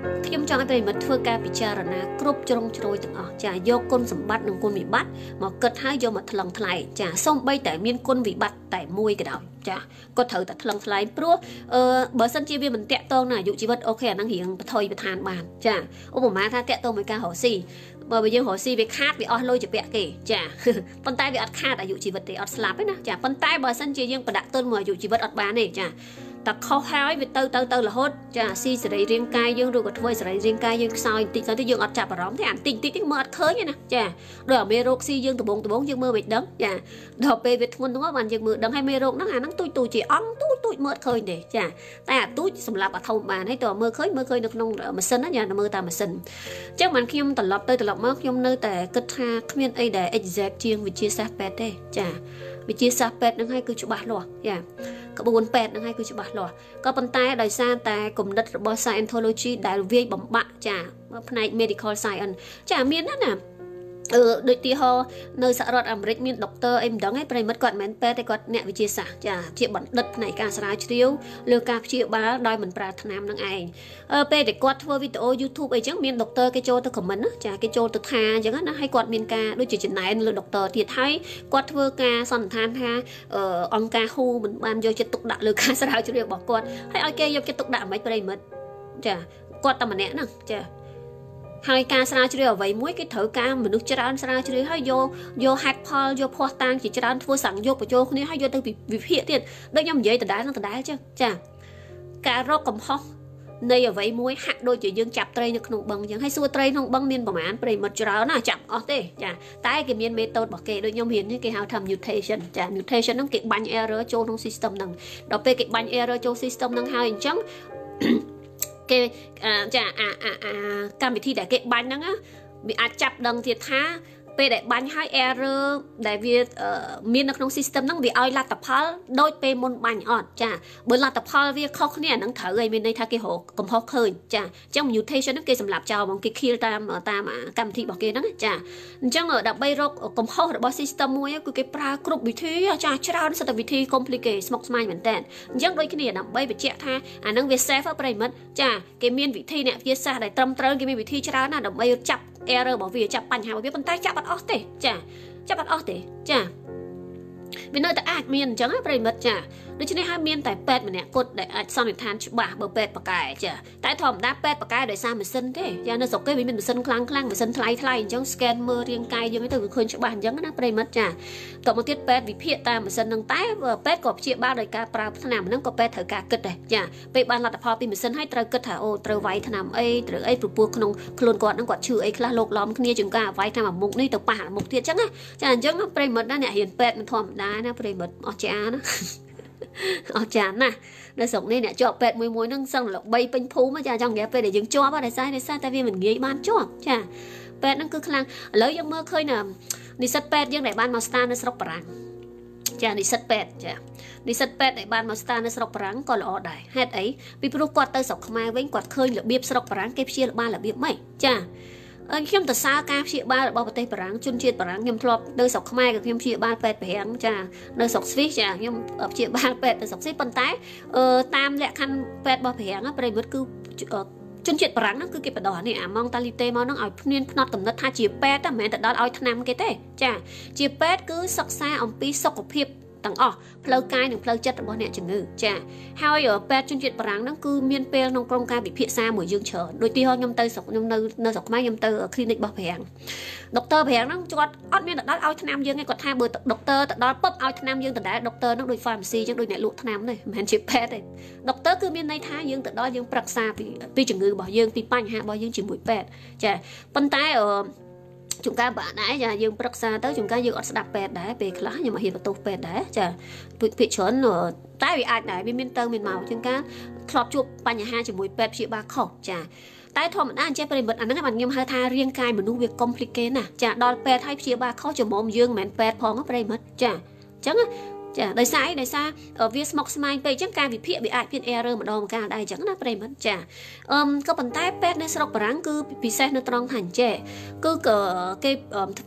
ខ្ញុំចង់ឲ្យប្រិមិត្តធ្វើការពិចារណាគ្រប់ជ្រុងជ្រោយទាំងអស់ចាយកគុណសម្បត្តិនិងគុណវិបត្តិមកគិតហើយយកមកថ្លឹងថ្លែងចាសូម្បីតែមានគុណវិបត្តិតែមួយក៏ដោយចាគាត់ត្រូវតែថ្លឹងថ្លែងព្រោះអឺបើសិនជាវាមិនតាក់ទងនឹងអាយុជីវិតអូខេអានឹងរៀងបថុយបន្តានបានចាឧបមាថាតាក់ទងមួយការរកស៊ីបើបើយើងរកស៊ីវាខាតវាអស់លុយជាពាក់គេចាប៉ុន្តែវាអត់ខាតអាយុជីវិតទេអត់ស្លាប់ទេណាចាប៉ុន្តែបើសិនជាយើងបដាក់ទុនមកអាយុជីវិតអត់បានទេចាតែខុសហើយវាទៅទៅទៅរហូតចាស៊ីសេរីរាងកាយយើងឬក៏ធ្វើសេរីរាងកាយយើងខ្សោយបន្តិចទៅយើងអត់ចាប់អារម្មណ៍ទេអាបន្តិចបន្តិចនេះមើលអត់ឃើញទេណាចាដោយអាមេរោគស៊ីយើងដបងដបងយើងមើលមិនដឹងចាដល់ពេលវាធ្ងន់ធ្ងរបានយើងមើលដឹងហើយមេរោគហ្នឹងអាហ្នឹងទូចទូចជាអង្គទូចទូចមើលឃើញទេចាតែអាទូចសម្រាប់អាធំបានហើយតើមើលឃើញមើលឃើញនៅក្នុងម៉ាស៊ីនណាចាមើលតាមម៉ាស៊ីនអញ្ចឹងបានខ្ញុំត្រឡប់ទៅត្រឡប់មកខ្ញុំនៅតែគិតថាគ្មានអីដែល exact ជាងវិទ្យាសាស្ត្រពេទ្យទេចាវិទ្យាសាស្ត្រពេទ្យហ្នឹងហើយគឺច្បាស់លាស់ចាក្បួនពេទ្យហ្នឹងហើយគឺច្បាស់លាស់ក៏ប៉ុន្តែដោយសារតែគំនិតរបស់ Scientology ដែលវាយបំបាក់ចាផ្នែក medical science ចាមានណាណាអឺដូចទីហោនៅសហរដ្ឋអាមេរិកមានដុកទ័រអីមិនដឹងឯងប្រិមិត្តគាត់មិនមែនពេទ្យទេគាត់អ្នកវិទ្យាសាស្ត្រចាជាបណ្ឌិតផ្នែកការស្រាវជ្រាវលើការព្យាបាលដោយមិនប្រើថ្នាំនឹងឯងអឺពេលដែលគាត់ធ្វើវីដេអូ YouTube អីចឹងមានដុកទ័រគេចូលទៅ comment ណាចាគេចូលទៅថាអញ្ចឹងណាហើយគាត់មានការដូចជាចំណែនលើដុកទ័រទៀតហើយគាត់ធ្វើការសន្និដ្ឋានថាអឺអង្គការ Who មិនបានយកចិត្តទុកដាក់លើការស្រាវជ្រាវរបស់គាត់ហើយឲ្យគេយកចិត្តទុកដាក់មិនប្រិមិត្តចាគាត់តែម្នាក់ហ្នឹងចាហើយការស្រាវជ្រាវអ្វីមួយគេត្រូវការមនុស្សច្រើនស្រាវជ្រាវហើយយកយកហេតុផលយកភ័ស្តុតាងជាច្រើនធ្វើសង្យុបបញ្ចូលគ្នាហើយយកទៅវិភាគទៀតដូចខ្ញុំនិយាយដដែលនឹងដដែលចឹងចាការរកកំហុសនៃអ្វីមួយហាក់ដូចជាយើងចាប់ត្រីនៅក្នុងបឹងចឹងហើយសួរត្រីក្នុងបឹងមានប្រមាណប្រិមិត្តច្រើនណាចាប់អស់ទេចាតែគេមានមេតូតរបស់គេដូចខ្ញុំរៀនគេហៅថា mutation ចា mutation ហ្នឹងគេបាញ់ error ចូលក្នុង system ហ្នឹងដល់ពេលគេបាញ់ error ចូល system ហ្នឹងហើយអញ្ចឹងគេចាអាអាកម្មវិធីដែលគេបាញ់ហ្នឹងវាអាចចាប់ដឹងទៀតថាពេលដែលបាញ់ឲ្យ error ដែលវាមាននៅក្នុង system ហ្នឹងវាឲ្យលទ្ធផលដូចពេលមុនបាញ់អត់ចាបើលទ្ធផលវាខុសគ្នាអាហ្នឹងត្រូវហើយមានន័យថាគេរកកំហុសឃើញចាអញ្ចឹង mutation ហ្នឹងគេសម្រាប់ចោលហ្មងគេ kill តាមតាមកម្មវិធីរបស់គេហ្នឹងចាអញ្ចឹងដើម្បីរកកំហុសរបស់ system មួយគឺគេប្រើគ្រប់វិធីចាច្រើនសិតតែវិធី complicated ស្មុគស្មាញមែនតើអញ្ចឹងដូចគ្នាដើម្បីបញ្ជាក់ថាអាហ្នឹងវា safe ប្រិមិត្តចាគេមានវិធីអ្នកវិទ្យាសាស្ត្រដែលត្រឹមត្រូវគេមានវិធីច្រើនណាស់ដើម្បីចាប់error របស់វាចាប់បញ្ហារបស់វាប៉ុន្តែចាប់អត់អស់ទេចាចាប់អត់អស់ទេចាវានៅតែអាចមានអញ្ចឹងណាប្រិមិត្តចាដូច្នេះហើយមានតែពេទ្យម្នាក់គត់ដែលអាចសន្និដ្ឋានច្បាស់បើពេទ្យប៉ាកែចាតែធម្មតាពេទ្យប៉ាកែដោយសារម៉ាស៊ីនទេចានៅស្រុកគេវាមានម៉ាស៊ីនខ្លាំងខ្លាំងម៉ាស៊ីនថ្លៃថ្លៃអញ្ចឹង scan មើលរាងកាយយើងទៅវាឃើញច្បាស់អញ្ចឹងណាប្រិមិត្តចាតទៅមកទៀតពេទ្យវិភាគតាមម៉ាស៊ីនហ្នឹងតែពេទ្យក៏ព្យាបាលដោយការប្រើថ្នាំហ្នឹងក៏ពេទ្យត្រូវការគិតដែរចាពេលបានលទ្ធផលពីម៉ាស៊ីនហើយត្រូវគិតថាអូត្រូវវាយថ្នាំអីត្រូវអីព្រោះក្នុងខ្លួនគាត់ហ្នឹងគាត់ឈឺអីខ្លះលោកឡំគ្នាជាងការវាយថ្នាំអាមុខនេះទៅប៉ះអាមុខទៀតអញ្ចឹងណាចាអញ្ចឹងប្រិមិត្តណាអ្នករៀនពេទ្យមិនធម្មតាណាប្រិមិត្តអស្ចារ្យណាអស្ចារ្យណាស់នៅស្រុកនេះអ្នកជាប់ពេទ្យមួយមួយហ្នឹងសឹងល្បីពេញភូមិចាចង់និយាយពេលដែលយើងជាប់តែសារតែសារតែវាមិនងាយបានជាប់ចាពេទ្យហ្នឹងគឺខ្លាំងឥឡូវយើងមើលឃើញណានិស្សិតពេទ្យយើងដែលបានមកស្តារនៅស្រុកបារាំងចានិស្សិតពេទ្យចានិស្សិតពេទ្យដែលបានមកស្តារនៅស្រុកបារាំងក៏ល្អដែរហេតុអីពីព្រោះគាត់ទៅស្រុកខ្មែរវិញគាត់ឃើញរបៀបស្រុកបារាំងគេព្យាបាលរបៀបម៉េចចាខ្ញុំទៅសារការព្យាបាលរបស់ប្រទេសបារាំងជនជាតិបារាំងខ្ញុំធ្លាប់នៅស្រុកខ្មែរក៏ខ្ញុំព្យាបាលពេទ្យបារាំងចានៅស្រុកស្វីសចាខ្ញុំព្យាបាលពេទ្យនៅស្រុកស្វីសប៉ុន្តែតាមលក្ខខណ្ឌពេទ្យរបស់បារាំងប្រិមិត្តគឺជនជាតិបារាំងហ្នឹងគឺគេបដនេះអាម៉ងតាលីតេមកហ្នឹងឲ្យភ្នៀនផ្នត់កំណត់ថាជាពេទ្យតែមិនមែនទៅដល់ឲ្យថ្នាំគេទេចាជាពេទ្យគឺសិក្សាអំពីសុខភាពទាំងអស់ផ្លូវកាយនិងផ្លូវចិត្តរបស់អ្នកជំងឺចាហើយពេទ្យជនជាតិបារាំងហ្នឹងគឺមានពេលក្នុងក្រុមការវិភាគមួយយើងច្រើនដូចទីហោខ្ញុំទៅស្រុកខ្ញុំនៅនៅស្រុកខ្មែរខ្ញុំទៅ clinic របស់បារាំងដុកទ័របារាំងហ្នឹងគាត់អត់មានទៅដល់ឲ្យថ្នាំយើងទេគាត់ថាបើដុកទ័រទៅដល់ពឹបឲ្យថ្នាំយើងទៅដែរដុកទ័រហ្នឹងដូច pharmacy ចឹងដូចអ្នកលក់ថ្នាំទេមិនមែនជាពេទ្យទេដុកទ័រគឺមានន័យថាយើងទៅដល់យើងប្រឹក្សាពីពីជំងឺរបស់យើងពីបញ្ហារបស់យើងជាមួយពេទ្យចាប៉ុន្តែអឺជួនកាលបាទដែរចាយើងប្រឹក្សាទៅជួនកាលយើងអត់ស្ដាប់ពេទ្យដែរពេលខ្លះខ្ញុំមកហ៊ានបន្ទោសពេទ្យដែរចាភាគច្រើនតែវាអាចដែរវាមានទៅមានមកជួនកាលធ្លាប់ជួបបញ្ហាជាមួយពេទ្យព្យាបាលខុសចាតែធម្មតាអញ្ចឹងប្រិមិត្តអាហ្នឹងបានខ្ញុំហៅថារាងកាយមនុស្សវា complicated ណាចាដល់ពេទ្យឲ្យព្យាបាលខុសចំមុំយើងមិនមែនពេទ្យផងប្រិមិត្តចាអញ្ចឹងចាដោយសារអីដោយសារវាស្មុគស្មាញពេកអញ្ចឹងការវិភាគវាអាចមាន error ម្ដងម្កាលដែរអញ្ចឹងណាប្រិមិត្តចាអឺក៏ប៉ុន្តែពេទ្យនៅស្រុកបារាំងគឺពិសេសនៅត្រង់ថាអញ្ចេះគឺគេ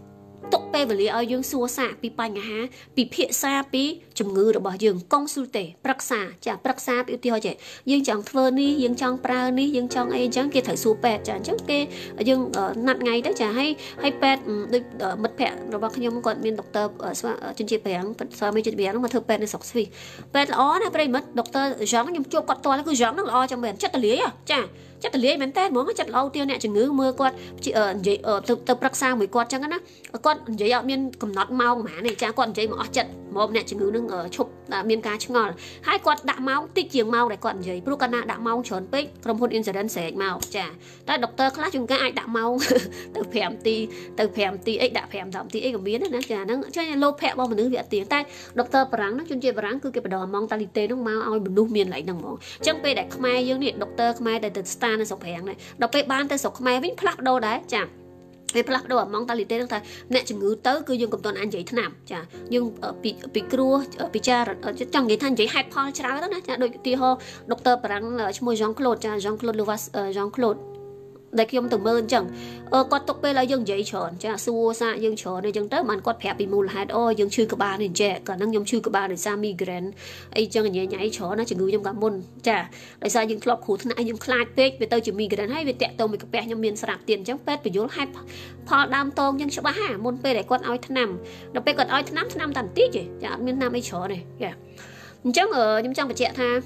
tục bê về lý ở dương xua xạ bị bánh há bị phía xa bị chùm ngư rồi bỏ dương công su tệ bạc xa chả bạc xa bị tiêu chạy dương chẳng thơ ní dương chẳng pra ní dương chẳng ai chẳng kia thử su pet chả chẳng kia dương nặng ngày đó chả hay hay pet mất pet rồi bác nhung còn miền doctor ở trên chiếc bèn sao mấy chiếc bèn mà thơ pet này sọc phi pet ó nè bây mất doctor giống nhung chụp quạt to là cứ giống nó lo trong bèn chất là lý à chả chất là lý mình té muốn chất lâu tiêu nè chừng ngư mưa quạt chị ở vậy ở từ từ bạc xa mới quạt chẳng á quạt vậy ở miền cầm nót mau mà này cha quạt vậy mà chất một nè chừng ngư nó ở chụp miền cá chừng ngon hai quạt đạ máu tích chiềng mau này quạt vậy Brucana đạ mau trốn pích trong hôn incident sẽ mau chả ta doctor class chúng cái ai đạ mau từ phèm ti từ phèm ti ấy đạ phèm đậm ti ấy còn biến đó chả nó cho nên lô phèm bao mà nữ việt tiếng tay doctor prang nó chuyên chế prang cứ cái bờ đò mong ta li tê nó mau ao mình nuôi miền lại đằng mong chẳng pe đại khmer dương này doctor khmer đại từ star nó sọc phèn này đọc pe ban tới sọc khmer với plug đâu đấy chả về plug đâu mong ta li tê nó thay nè chừng ngữ tới cứ dương cầm toàn anh vậy thế nào chả dương ở bị bị cua ở bị cha ở trong cái thanh vậy hai pol chả đó nè chả đôi tí ho doctor prang là mua Jean Claude cha Jean Claude Louis Jean Claude đại kim từng mơ chẳng ờ con tục bê là dương giấy tròn cha xua xa dương tròn này dương tới mà con phèo bị mù là hai ô dương chui cái ba này trẻ cả năng nhom chui cái ba này xa migraine ấy chẳng nhảy nhảy chó nó chỉ ngư trong cả môn cha tại sao dương club khủ thân ai dương khai page về tao chỉ migraine hay về tẹt tao mình cái phe nhom miền sạp tiền chẳng page về vô hai pho đam tông nhưng số ba hà môn page để con oi thân nằm đọc page còn oi thân năm thân năm tàn tít chứ cha miền nam ấy chó này kìa chẳng ở nhưng trong phải trẻ tha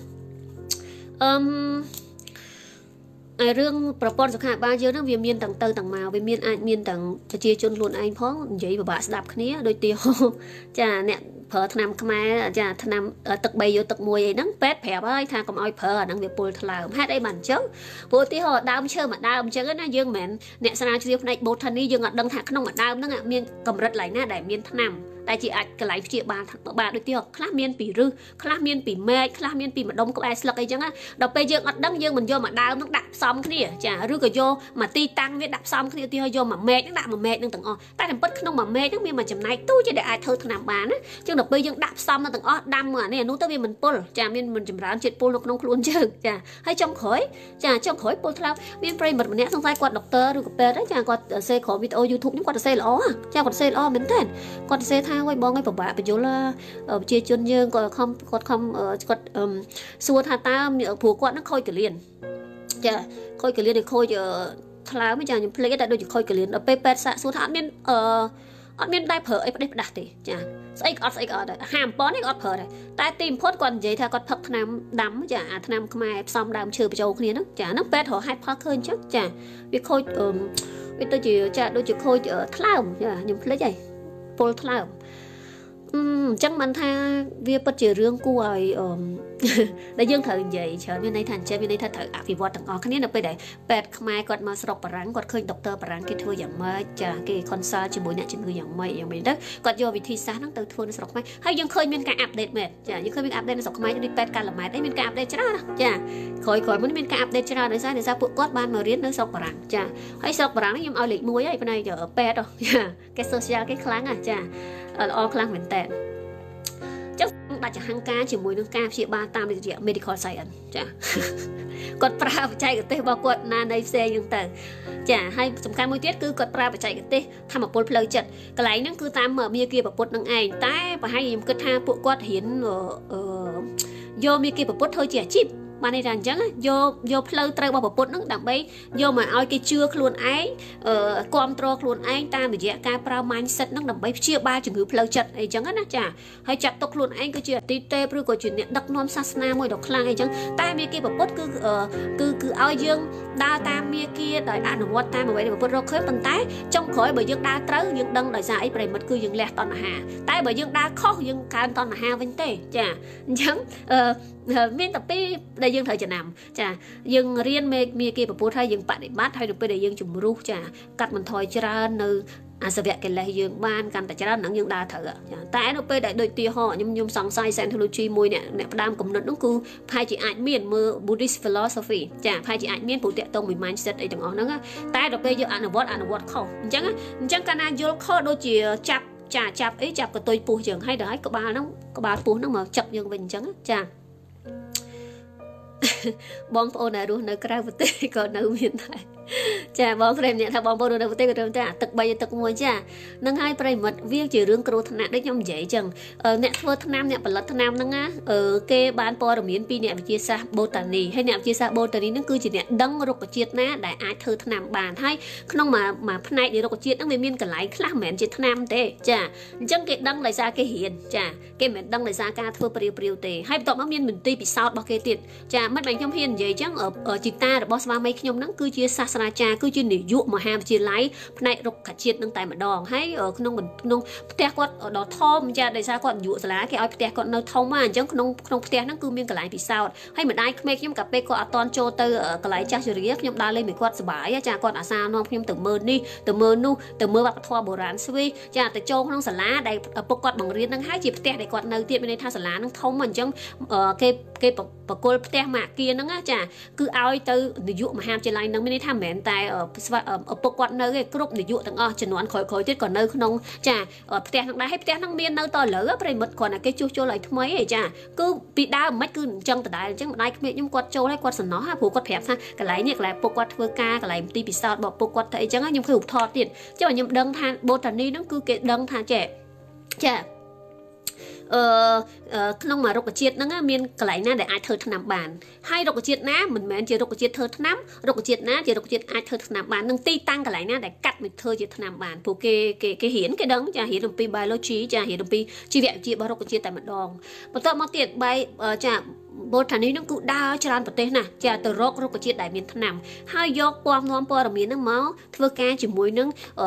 um ai riêng propon sự khác bao nhiêu nó vì miên tầng tư tầng màu vì miên ai miên tầng cho chia chôn luôn anh phóng vậy mà bà đạp khné đôi tiêu chà nè phở tham khmer chà tham tật bay vô tật mùi ấy nắng pet phèo ấy tha còn oi phở nắng việc bồi thà hát đây bản chớ bố tí họ đau chơi mà đau chớ nó dương mẹn nè sao chiêu này bột thân đi dương ở đằng thạc không mà đau nó ngạ miên cầm rất lại nè đại miên tham đại chị ạch cái lại chị bà bà đôi tiêu khá miên pì rư khá miên pì mê khá miên pì mà đông có ai sặc ấy chẳng á đọc bây dương ở đằng dương mình vô mà đau nó đạp xong cái này chả rư cái vô mà ti tăng với đạp xong cái tiêu vô mà mê nó đạp mà mê nó từng o ta làm bất không mà mê nó miên mà chấm này tôi chỉ để ai thơ làm bán á chứ đọc bây dương đạp xong nó từng o đâm mà này nó tới miên mình pull chả miên mình chấm rán chết pull nó không luôn chứ chả hay trong khối chả trong khối pull theo miên frame một nét xong sai quạt doctor rồi cái đấy chả quạt xe khổ video YouTube những quạt xe ló chả quạt xe ló mình tên quạt xe thao quay bong ngay bảo bạ bây giờ là ở chia chân dương còn không còn không ở còn xua tha ta ở phố quạt nó khôi cái liền chả khôi cái liền thì khôi giờ tháo mới chả những play đã đôi chỉ khôi cái liền ở paper xạ xua thả miên ở ở miên đai phở ấy bắt đặt thì chả ấy ở ấy ở hàm bón ấy ở phở này tai tìm phốt còn vậy tha còn phật nam đắm chả nam mai xong đam chơi bây giờ kia nó chả nó pet họ hai phật hơn chắc chả việc khôi vì tôi chỉ chả đôi chỉ khôi ở tháo chả những play vậy pol tháo chẳng mình tha việc bất chợt riêng của ai đã dương thời vậy chờ bên đây thành chơi bên đây thật thử áp vật thằng cái này là bây giờ pet mai còn mà sọc bảng còn khơi doctor bảng cái thôi dạng mới chả cái consult chỉ buổi nãy chỉ người dạng mới dạng mình đó còn vô vị thi sáng nó từ thôi nó sọc mai hay dương khơi bên cái update mệt chả dương khơi bên update nó sọc mai đi pet cả là mai đấy bên cái update chả chả khỏi khỏi muốn bên cái update chả để sao để sao phụ cốt ban mà riết nó sọc bảng chả hay sọc bảng nó nhưng ao lịch muối ấy bên này giờ pet rồi cái social cái kháng à chả ở all kháng mình tệ chắc đã chẳng hàng ca chỉ mùi nước ca chỉ ba tam thì chỉ medical science chả còn pra phải chạy cái tê bao quật na đây xe nhưng tờ chả hay sầm ca mùi tiết cứ còn pra phải chạy cái tê tham một bột lời chật cái lấy nó cứ tam mở bia kia bảo bột năng ai tai và hay dùng cái tha bộ quật hiến vô bia kia bảo bột thôi chỉ chip mà này rằng chẳng vô vô pleu trâu bao bột nó đặng bay vô mà ao cái chưa luôn ấy control luôn ấy ta bị dẹt ca prao mindset nó đặng bay chia ba chừng ngữ pleu chật ấy chẳng á chả hay chặt tóc luôn ấy cứ chia tê tê rồi có chuyện đặc non sasna môi độc khang ấy chẳng ta mi kia bảo bột cứ cứ cứ ao dương đa ta mi kia đợi ăn được what ta mà vậy để bột rồi khơi bàn tay trong khối bởi dương đa trâu dương đăng đợi giải bởi mất cứ dương lẹt toàn là hà tay bởi dương đa khó dương can toàn là hà vấn tê chả chẳng miền tập pi đây dương thời chờ nằm chả dương riêng mê mê kia bảo bố hay dương bạn để bắt hay được bây để dương chùm ru chả cắt mình thôi chả nơi à sự việc cái này dương ban căn tại chả nắng dương đa thở tại nó bây đại đôi tia họ nhung nhung song sai Scientology mùi nè nè đam cũng nó cứ hai chị ảnh miền mơ Buddhist philosophy chả hai chị ảnh miền phụ tiện tông mình mindset ấy từng nó tại được bây giờ ăn what ăn what không chẳng chẳng cái nào vô khó đôi chỉ chập chả chập ấy chập của tôi phù trường hay được hay có ba nó có ba phù nó mà chập dương mình chẳng chả bong phô này luôn nơi cái vật tê còn nơi miền này ចាបងក្រែមអ្នកថាបងប្អូននៅប្រទេសក៏ត្រឹមតែទឹកបីទឹកមួយចានឹងហើយប្រិមិត្តវាជារឿងគ្រោះថ្នាក់ដូចខ្ញុំនិយាយចឹងអ្នកធ្វើថ្នាំអ្នកផលិតថ្នាំហ្នឹងណាគេបានព័ត៌មានពីអ្នកវិទ្យាសាស្ត្របូតានីហើយអ្នកវិទ្យាសាស្ត្របូតានីហ្នឹងគឺជាអ្នកដឹងរុក្ខជាតិណាដែលអាចធ្វើថ្នាំបានហើយក្នុងមួយមួយផ្នែកនៃរុក្ខជាតិហ្នឹងវាមានកន្លែងខ្លះមិនមែនជាថ្នាំទេចាអញ្ចឹងគេដឹងដោយសារគេរៀនចាគេមិនដឹងដោយសារការធ្វើព្រាវព្រាវទេហើយបន្ទាប់មកមានមន្ទីរពិសោធន៍របស់គេទៀតចាមិនបែរខ្ញុំហ៊ាននិយាយចឹងជីតារបស់ស្វាមីខ្ញុំហ្នឹងគឺជាសាស្ត្រាចារ្យគឺជានាយកមហាវិទ្យាល័យផ្នែករុក្ខជាតិនឹងតែម្ដងហើយក្នុងក្នុងផ្ទះគាត់ដល់ធំចាដោយសារគាត់នាយកសាលាគេឲ្យផ្ទះគាត់នៅធំហ្នឹងអញ្ចឹងក្នុងក្នុងផ្ទះហ្នឹងគឺមានកន្លែងពិសោធន៍ហើយម្ដាយក្មេកខ្ញុំកាពេលគាត់អត់តន់ចូលទៅកន្លែងចាស់ជរាខ្ញុំដើរលេងមួយគាត់សុបាយចាគាត់អាសានាំខ្ញុំទៅមើលនេះទៅមើលនោះទៅមើលវប្បធម៌បុរាណស្វីចាទៅចូលក្នុងសាលាដែលពុកគាត់បង្រៀនហ្នឹងហើយជាផ្ទះដែលគាត់នៅទៀតមានន័យថាសាលាហ្នឹងធំអញ្ចឹងគេគេបកគលផ្ទះមួយអគារហ្នឹងចាគឺឲ្យទៅនាយកមហាវិទ្យាល័យហ្នឹងមានន័យថាមិនមែនតែឪពុកគាត់នៅទេគ្រប់នាយកទាំងអស់ជំនាន់ក្រោយៗទៀតក៏នៅក្នុងចាផ្ទះហ្នឹងដែរហើយផ្ទះហ្នឹងមាននៅតឥឡូវប្រិមិត្តគ្រាន់តែគេជួសជុលឲ្យថ្មីឯចាគឺពីដើមមិនគឺអញ្ចឹងដដែលអញ្ចឹងម្ដាយក្មេកខ្ញុំគាត់ចូលហើយគាត់សំណោះព្រោះគាត់ប្រាប់ថាកន្លែងនេះកន្លែងពុកគាត់ធ្វើការកន្លែងទីពិសោធន៍របស់ពុកគាត់ទៅអីចឹងខ្ញុំឃើញរូបថតទៀតចុះខ្ញុំដឹងថាបូតានីហ្នឹងគឺគេដឹងថាចេះចាអឺក្នុងមួយរុក្ខជាតិហ្នឹងមានកន្លែងណាដែលអាចធ្វើថ្នាំបានហើយរុក្ខជាតិណាមិនមែនជារុក្ខជាតិធ្វើថ្នាំរុក្ខជាតិណាជារុក្ខជាតិអាចធ្វើថ្នាំបាននឹងទីតាំងកន្លែងណាដែលកាត់មកធ្វើជាថ្នាំបានព្រោះគេគេគេរៀនគេដឹងចារៀនអំពី biology ចារៀនអំពីជីវវិទ្យារបស់រុក្ខជាតិតែម្ដងបន្ទាប់មកទៀតបែចាបូតានីនឹងគឺដើរច្រើនប្រទេសណាចាទៅរករុក្ខជាតិដែលមានថ្នាំហើយយកពណ៌នាំព័ត៌មានហ្នឹងមកធ្វើការជាមួយនឹង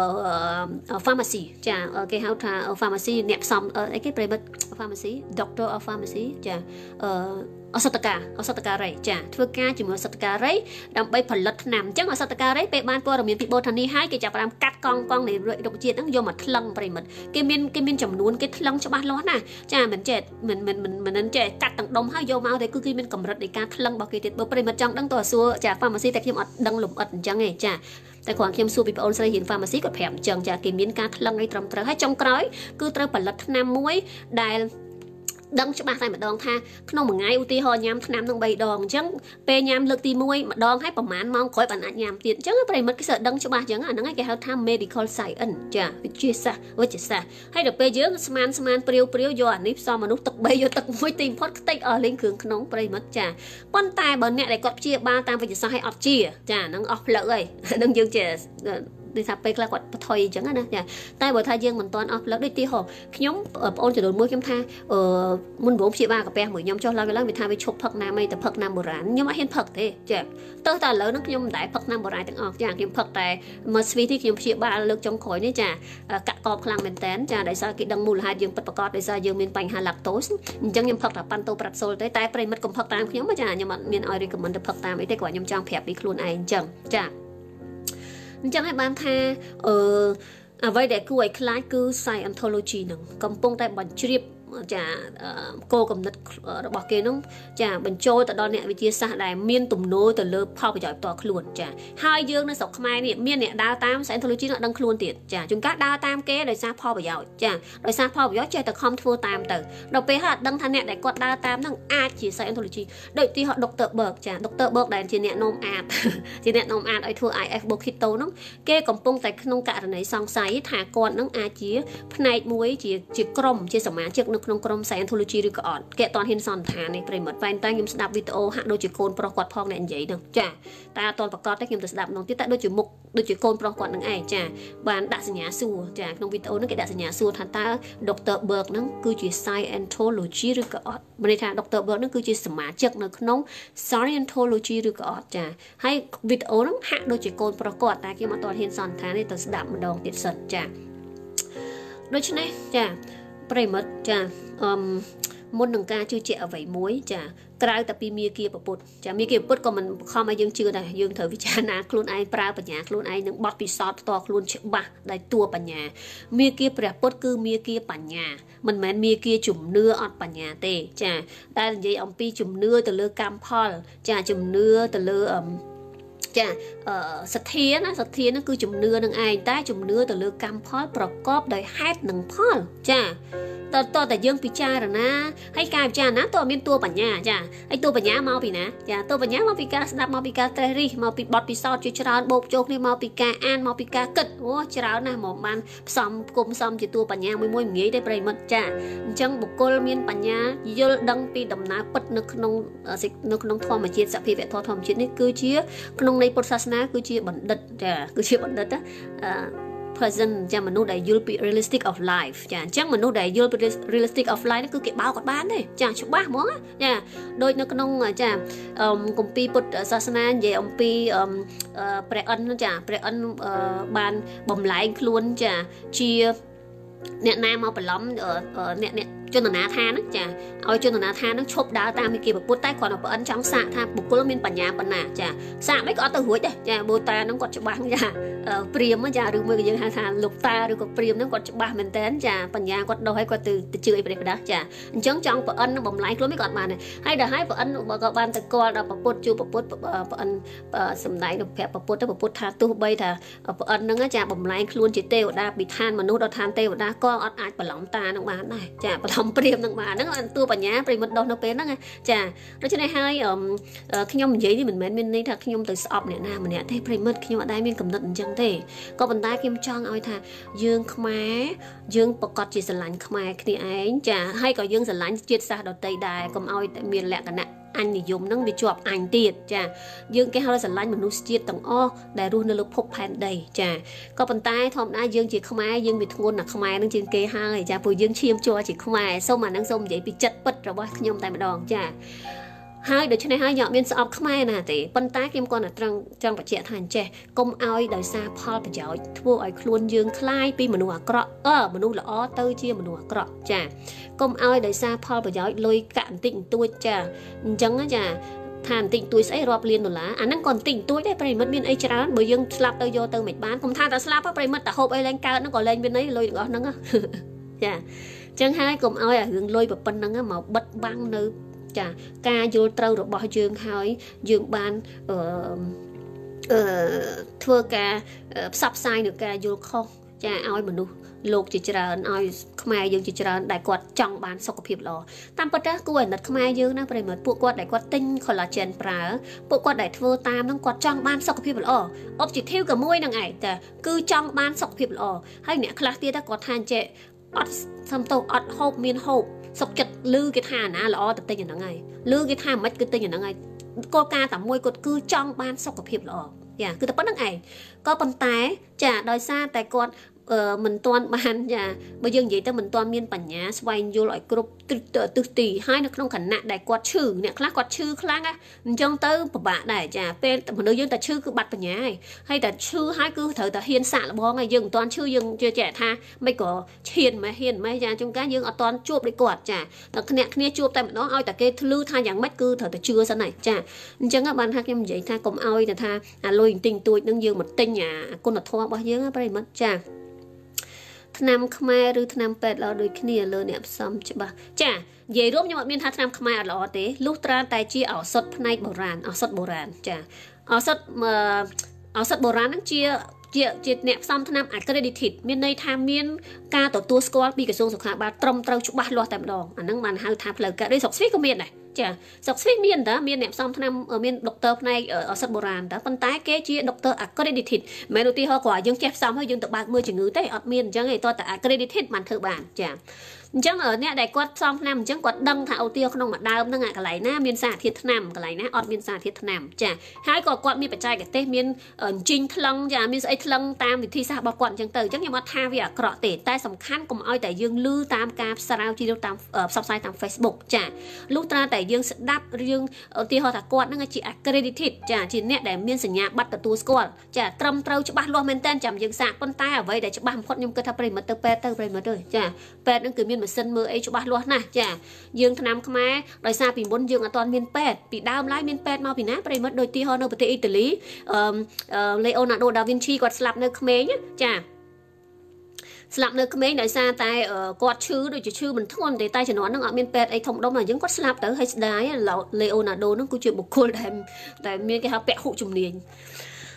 pharmacy ចាគេហៅថា pharmacy អ្នកផ្សំអីគេប្រិមិត្ត pharmacy doctor of pharmacy ចាអឺអសតកាអសតការីចាធ្វើការជាមួយអសតការីដើម្បីផលិតថ្នាំអញ្ចឹងអសតការីពេលបានព័ត៌មានពីបូតានីហើយគេចាប់ផ្ដើមកាត់កង់កង់នៃរុក្ខជាតិហ្នឹងយកមកថ្លឹងប្រិមិត្តគេមានគេមានចំនួនគេថ្លឹងច្បាស់លាស់ណាចាមិនចេះមិនមិនមិនមិនចេះកាត់ទាំងដុំហើយយកមកទេគឺគេមានកម្រិតនៃការថ្លឹងរបស់គេទៀតបើប្រិមិត្តចង់ដឹងតើសួរចា pharmacy តែខ្ញុំអត់ដឹងលម្អិតអញ្ចឹងទេចាតែគ្រាន់ខ្ញុំសួរពីបងអូនស្រីរៀន pharmacy គាត់ប្រាប់អញ្ចឹងចាគេមានការថ្លឹងឲ្យត្រឹមត្រូវហើយចុងក្រោយគឺត្រូវផលិតថ្នាំមួយដែលដឹងច្បាស់តែម្ដងថាក្នុងមួយថ្ងៃឧទាហរណ៍ញ៉ាំថ្នាំនឹងបីដងអញ្ចឹងពេលញ៉ាំលើកទីមួយម្ដងហើយប្រហែលម៉ោងក្រោយបានអាចញ៉ាំទៀតអញ្ចឹងប្រិមិត្តគេសើដឹងច្បាស់អញ្ចឹងអាហ្នឹងគេហៅថា medical science ចាវិទ្យាសាស្ត្រវិទ្យាសាស្ត្រហើយដល់ពេលយើងស្មានស្មានព្រាវព្រាវយកអានេះផ្សំមនុស្សទឹកបីយកទឹកមួយទីបំផុតខ្ទេចអស់លេងគ្រឿងក្នុងប្រិមិត្តចាប៉ុន្តែបើអ្នកដែលគាត់ព្យាបាលតាមវិទ្យាសាស្ត្រឲ្យអត់ជាចាហ្នឹងអស់ផ្លូវហើយហ្នឹងយើងជាដូចថាពេលខ្លះគាត់បថុយអញ្ចឹងណាចាតែបើថាយើងមិនទាន់អស់ផ្លូវដូចទីហោខ្ញុំបងអូនចំនួនមួយខ្ញុំថាអឺមុនបងព្យាបាលកាពះមួយខ្ញុំចុះឡើងឡើងវាថាវាឈប់ផឹកណាមិនតែផឹកណាបុរាណខ្ញុំអត់ហ៊ានផឹកទេចាទៅតែឥឡូវហ្នឹងខ្ញុំមិនដែលផឹកណាបុរាណទាំងអស់ចាខ្ញុំផឹកតែមកស្វីទីខ្ញុំព្យាបាលលើកចុងក្រោយនេះចាកាក់កបខ្លាំងមែនតើចាដោយសារគេដឹងមូលហេតុយើងពិតប្រាកដដោយសារយើងមានបញ្ហា lactose អញ្ចឹងខ្ញុំផឹកតែប៉ាន់តូប្រាត់សូលទេតែប្រិមិត្តកុំផឹកតាមខ្ញុំចាខ្ញុំអត់មានឲ្យ recommend ទៅផឹកតាមអីទេគាត់ខ្ញុំចង់ប្រាប់ពីខ្លួនឯងអញ្ចឹងចាអញ្ចឹងឲ្យបានថាអឺអ្វីដែលគួរឲ្យខ្លាចគឺ Scientology ហ្នឹងកំពុងតែបញ្ជ្រាបចាគោលគំនិតរបស់គេនោះចាបញ្ចូលទៅដល់អ្នកវិទ្យាសាស្ត្រដែលមានទំនោរទៅលើផលប្រយោជន៍ផ្ទាល់ខ្លួនចាហើយយើងនៅស្រុកខ្មែរនេះមានអ្នកដើរតាម Scientology នោះដឹងខ្លួនទៀតចាជួនកាលដើរតាមគេដោយសារផលប្រយោជន៍ចាដោយសារផលប្រយោជន៍ចេះតែខំធ្វើតាមទៅដល់ពេលហើយអត់ដឹងថាអ្នកដែលគាត់ដើរតាមហ្នឹងអាចជា Scientology ដូចទីហោ Doctor Berg ចា Doctor Berg ដែលជាអ្នកនាំអាតជាអ្នកនាំអាតឲ្យធ្វើ I F Bokito ហ្នឹងគេកំពុងតែក្នុងករណីសង្ស័យថាគាត់ហ្នឹងអាចជាផ្នែកមួយជាជាក្រុមជាសមាជិកនៅក្នុងក្រុម Scientology ឬក៏អត់គេអត់ទាន់ហ៊ានសន្និដ្ឋាននេះប្រិមិត្តតែតែខ្ញុំស្ដាប់វីដេអូហាក់ដូចជាកូនប្រុសគាត់ផងអ្នកនិយាយហ្នឹងចាតែអត់ទាន់ប្រកាសទេខ្ញុំទៅស្ដាប់ម្ដងទៀតតែដូចជាមុខដូចជាកូនប្រុសគាត់នឹងឯងចាបានដាក់សញ្ញាសួរចាក្នុងវីដេអូហ្នឹងគេដាក់សញ្ញាសួរថាតើ Doctor Berg ហ្នឹងគឺជា Scientology ឬក៏អត់មានន័យថា Doctor Berg ហ្នឹងគឺជាសមាជិកនៅក្នុង Scientology ឬក៏អត់ចាហើយវីដេអូហ្នឹងហាក់ដូចជាកូនប្រុសគាត់តែខ្ញុំអត់ទាន់ហ៊ានសន្និដ្ឋានទេទៅស្ដាប់ម្ដងទៀតសិនចាដូច្នេះចាប្រិមិត្តចាអឺមុននឹងការជឿជាក់អ្វីមួយចាក្រៅតែពីមាគាពុទ្ធចាមាគាពុទ្ធក៏មិនបង្ខំឲ្យយើងជឿដែរយើងត្រូវពិចារណាខ្លួនឯងប្រើបញ្ញាខ្លួនឯងនឹងបត់ពិសោធន៍ផ្ទាល់ខ្លួនច្បាស់ដោយតួបញ្ញាមាគាព្រះពុទ្ធគឺមាគាបញ្ញាមិនមែនមាគាជំនឿអត់បញ្ញាទេចាតែនិយាយអំពីជំនឿទៅលើកម្មផលចាជំនឿទៅលើអឺចាអឺសទ្ធាណាសទ្ធានោះគឺជំនឿនឹងឯងតែជំនឿទៅលើកម្មផលប្រកបដោយហេតុនិងផលចាតតតែយើងពិចារណាហើយការពិចារណាតើមានតួបញ្ញាចាហើយតួបញ្ញាមកពីណាចាតួបញ្ញាមកពីការស្ដាប់មកពីការត្រេះរិះមកពីបទពិសោធន៍ជាច្រើនបូកចូលគ្នាមកពីការអានមកពីការគិតអូច្រើនណាស់មកបានផ្សំគុំផ្សំជាតួបញ្ញាមួយមួយងាយទេប្រិមិត្តចាអញ្ចឹងបុគ្គលមានបញ្ញាយល់ដឹងពីដំណើរពិតនៅក្នុងនៅក្នុងធម្មជាតិសភាវៈធម្មជាតិនេះគឺជាក្នុងនៃពុទ្ធសាសនាគឺជាបណ្ឌិតចាគឺជាបណ្ឌិតអឺperson ចាមនុស្សដែលយល់ពី realistic of life ចាអញ្ចឹងមនុស្សដែលយល់ពី realistic of life នេះគឺគេបោកគាត់បានទេចាច្បាស់ហ្មងចាដូចនៅក្នុងចាគម្ពីរពុទ្ធសាសនានិយាយអំពីព្រះអិនចាព្រះអិនបានបំលែងខ្លួនចាជាអ្នកណាមកបន្លំអ្នកអ្នកជននាថាហ្នឹងចាឲ្យជននាថាហ្នឹងឈប់ដើរតាមវិគីពុទ្ធតែគាត់ប្រអិនចង់សាកថាបុគ្គលមានបញ្ញាប៉ុណ្ណាចាសាកមិនក៏អត់ទៅរួចដែរចាបូតាហ្នឹងគាត់ច្បាស់ចាព្រាមចាឬមួយក៏យើងហៅថាលោកតាឬក៏ព្រាមហ្នឹងគាត់ច្បាស់មែនតើចាបញ្ញាគាត់ដោះឲ្យគាត់ទៅទៅជឿអីប្រេះប្រដាស់ចាអញ្ចឹងចង់ប្រអិនបំលែងខ្លួនមិនក៏អត់បានដែរហើយដល់ហើយប្រអិនក៏បានទៅគាល់ដល់ពុទ្ធជួបពុទ្ធប្រអិនសំដែងទៅប្រាប់ពុទ្ធទៅពុទ្ធថាទោះបីថាប្រអិនហ្នឹងចាបំលែងខ្លួនជាទេវតាពីឋានមនុស្សដល់ឋានទេវតាក៏អត់អាចបន្លំតានឹងបានដែរចាបន្លំព្រាមនឹងបានហ្នឹងតួបញ្ញាប្រិមិត្តដោះនៅពេលហ្នឹងចាដូច្នេះហើយខ្ញុំនិយាយនេះមិនមែនមានន័យថាខ្ញុំទៅស្អប់អ្នកណាម្នាក់ទេប្រិមិត្តខ្ញុំអត់ដែរមានកំណត់អញ្ចឹងទេក៏ប៉ុន្តែខ្ញុំចង់ឲ្យថាយើងខ្មែរយើងប្រកាសជាស្រឡាញ់ខ្មែរគ្នាឯងចាហើយក៏យើងស្រឡាញ់ជាតិសាសន៍ដទៃដែរកុំឲ្យតែមានលក្ខណៈអញនិយមហ្នឹងវាជាប់អញទៀតចាយើងគេហៅស្រឡាញ់មនុស្សជាតិទាំងអស់ដែលរស់នៅលើភពផែនដីចាក៏ប៉ុន្តែធម្មតាយើងជាខ្មែរយើងវាធ្ងន់ណាស់ខ្មែរនឹងជាងគេហើយចាព្រោះយើងឈាមជ័រជាខ្មែរសូមអាហ្នឹងសូមនិយាយពីចិត្តពិតរបស់ខ្ញុំតែម្ដងចាហើយដូច្នេះហើយខ្ញុំអត់មានស្អប់ខ្មែរណាទេប៉ុន្តែខ្ញុំគាត់តែត្រង់ចង់បញ្ជាក់ថាអញ្ចេះកុំឲ្យដោយសារផលប្រយោជន៍ធ្វើឲ្យខ្លួនយើងคล้ายពីមនុស្សអាក្រក់អឺមនុស្សល្អទៅជាមនុស្សអាក្រក់ចាកុំឲ្យដោយសារផលប្រយោជន៍លុយកាក់បន្តិចបន្តួចចាអញ្ចឹងចាថាបន្តិចបន្តួចស្អីរាប់លានដុល្លារអាហ្នឹងក៏បន្តិចបន្តួចដែរប្រិមិត្តមានអីច្រើនបើយើងស្លាប់ទៅយកទៅមិនបានកុំថាតែស្លាប់ប្រិមិត្តតែហូបអីលែងកើតហ្នឹងក៏លែងមានអីលុយទាំងអស់ហ្នឹងចាអញ្ចឹងហើយកុំឲ្យអារឿងលុយប៉ុណ្្នឹងមកបិទបាំងនៅចាការយល់ត្រូវរបស់យើងហើយយើងបានអឺអឺធ្វើការផ្សព្វផ្សាយនៅការយល់ខុសចាឲ្យមនុស្សលោកជាច្រើនឲ្យខ្មែរយើងជាច្រើនដែលគាត់ចង់បានសុខភាពល្អតាមពិតទៅគួរអាណិតខ្មែរយើងណាប្រិមត្តពួកគាត់ដែលគាត់ទិញ collagen ប្រើពួកគាត់ដែលធ្វើតាមហ្នឹងគាត់ចង់បានសុខភាពល្អ objective ក៏មួយហ្នឹងឯងតែគឺចង់បានសុខភាពល្អហើយអ្នកខ្លះទៀតគាត់ថាអញ្ចេះអត់សំទោសអត់ហូបមានហូបសុខចិត្តលឺគេថាណាល្អទៅទិញអាហ្នឹងហើយលឺគេថាមិនខ្មិចគឺទិញអាហ្នឹងហើយគោលការណ៍តែមួយគាត់គឺចង់បានសុខភាពល្អយ៉ាគឺតែប៉ុណ្្នឹងឯងក៏ប៉ុន្តែចាដោយសារតែគាត់មិនទាន់បានចាបើយើងនិយាយទៅមិនទាន់មានបញ្ញាស្វែងយល់ឲ្យគ្រប់ទិសទីហើយនៅក្នុងគណៈដែលគាត់ឈឺអ្នកខ្លះគាត់ឈឺខ្លាំងណាអញ្ចឹងទៅពិបាកដែរចាពេលមនុស្សយើងតែឈឺគឺបាត់បញ្ញាហើយតែឈឺហើយគឺត្រូវតែហ៊ានសាកល្បងហើយយើងមិនទាន់ឈឺយើងជឿជាក់ថាមិនក៏ឈានមិនហ៊ានមិនចាជួនកាលយើងអត់ទាន់ជួបដូចគាត់ចាតែគ្នាគ្នាជួបតែម្ដងឲ្យតែគេធ្លឺថាយ៉ាងម៉េចគឺត្រូវតែជឿសិនហើយចាអញ្ចឹងបានថាខ្ញុំនិយាយថាកុំឲ្យតែថាអាលុយទិញទួចនឹងយើងមកទិញអាគុណធម៌របស់យើងណាប្រិមិត្តចាថ្នាំខ្មែរឬថ្នាំពេទ្យល្អដូចគ្នាលើអ្នកផ្សំច្បាស់ចានិយាយរួមខ្ញុំអត់មានថាថ្នាំខ្មែរអត់ល្អទេលុះត្រាតែជាឱសថផ្នែកបុរាណឱសថបុរាណចាឱសថឱសថបុរាណហ្នឹងជាជាជាអ្នកផ្សំថ្នាំ accredited មានន័យថាមានការទទួលស្គាល់ពីក្រសួងសុខាភិបាលត្រឹមត្រូវច្បាស់លាស់តែម្ដងអាហ្នឹងបានហៅថាផ្លូវការដូចស្រុកស្វីសក៏មានដែរចាស្រុកស្វីសមានតើមានអ្នកផ្សំថ្នាំមានដុកទ័រផ្នែកឱសថបុរាណតើប៉ុន្តែគេជាដុកទ័រ accredited មិនមែនឧទាហរណ៍គាត់យើងចេះផ្សំហើយយើងទៅបើកមើលជំងឺទេអត់មានអញ្ចឹងទេតើតែ accredited បានធ្វើបានចាអញ្ចឹងអ្នកដែលគាត់ផ្សំថ្នាំអញ្ចឹងគាត់ដឹងថាឧទាហរណ៍ក្នុងមួយដើមហ្នឹងកន្លែងណាមានសារធាតុថ្នាំកន្លែងណាអត់មានសារធាតុថ្នាំចាហើយក៏គាត់មានបច្ចេកទេសមានអញ្ជីងថ្លឹងចាមានស្អីថ្លឹងតាមវិធីសាស្ត្ររបស់គាត់អញ្ចឹងទៅអញ្ចឹងខ្ញុំអត់ថាវាអាក្រក់ទេតែសំខាន់កុំឲ្យតែយើងលឺតាមការស្រាវជ្រាវតាមផ្សព្វផ្សាយតាម Facebook ចាលុះត្រាតែយើងស្ដាប់រឿងឧទាហរណ៍ថាគាត់ហ្នឹងជា accredited ចាជាអ្នកដែលមានសញ្ញាបត្រទទួលស្គាល់ចាត្រឹមត្រូវច្បាស់លាស់មែនតើចាំយើងសាកប៉ុន្តែអ្វីដែលច្បាស់បំផុតខ្ញុំគិតថាប្រិមិត្តទៅពេទ្យទៅប្រិមិត្តទៅចាពេទ្យហ្នឹងគឺមានម៉ាស៊ីនមើលអីច្បាស់លាស់ណាស់ចាយើងថ្នាំខ្មែរដោយសារពីមុនយើងអត់ទាន់មានពេទ្យពីដើមឡើយមានពេទ្យមកពីណាប្រិមិត្តដូចទីហោនៅប្រទេសអ៊ីតាលីអឺលេអូណាល់ដូដាវីនឈីគាត់ស្លាប់នៅក្មេងចាស្លាប់នៅក្មេងដោយសារតែគាត់ឈឺដូចជាឈឺមិនធ្ងន់ទេតែជំនាន់ហ្នឹងអត់មានពេទ្យអីធំដុំហើយយើងគាត់ស្លាប់ទៅហើយស្ដាយលេអូណាល់ដូហ្នឹងគឺជាបុគ្គលដែលដែលមានគេហៅពហុជំនាញ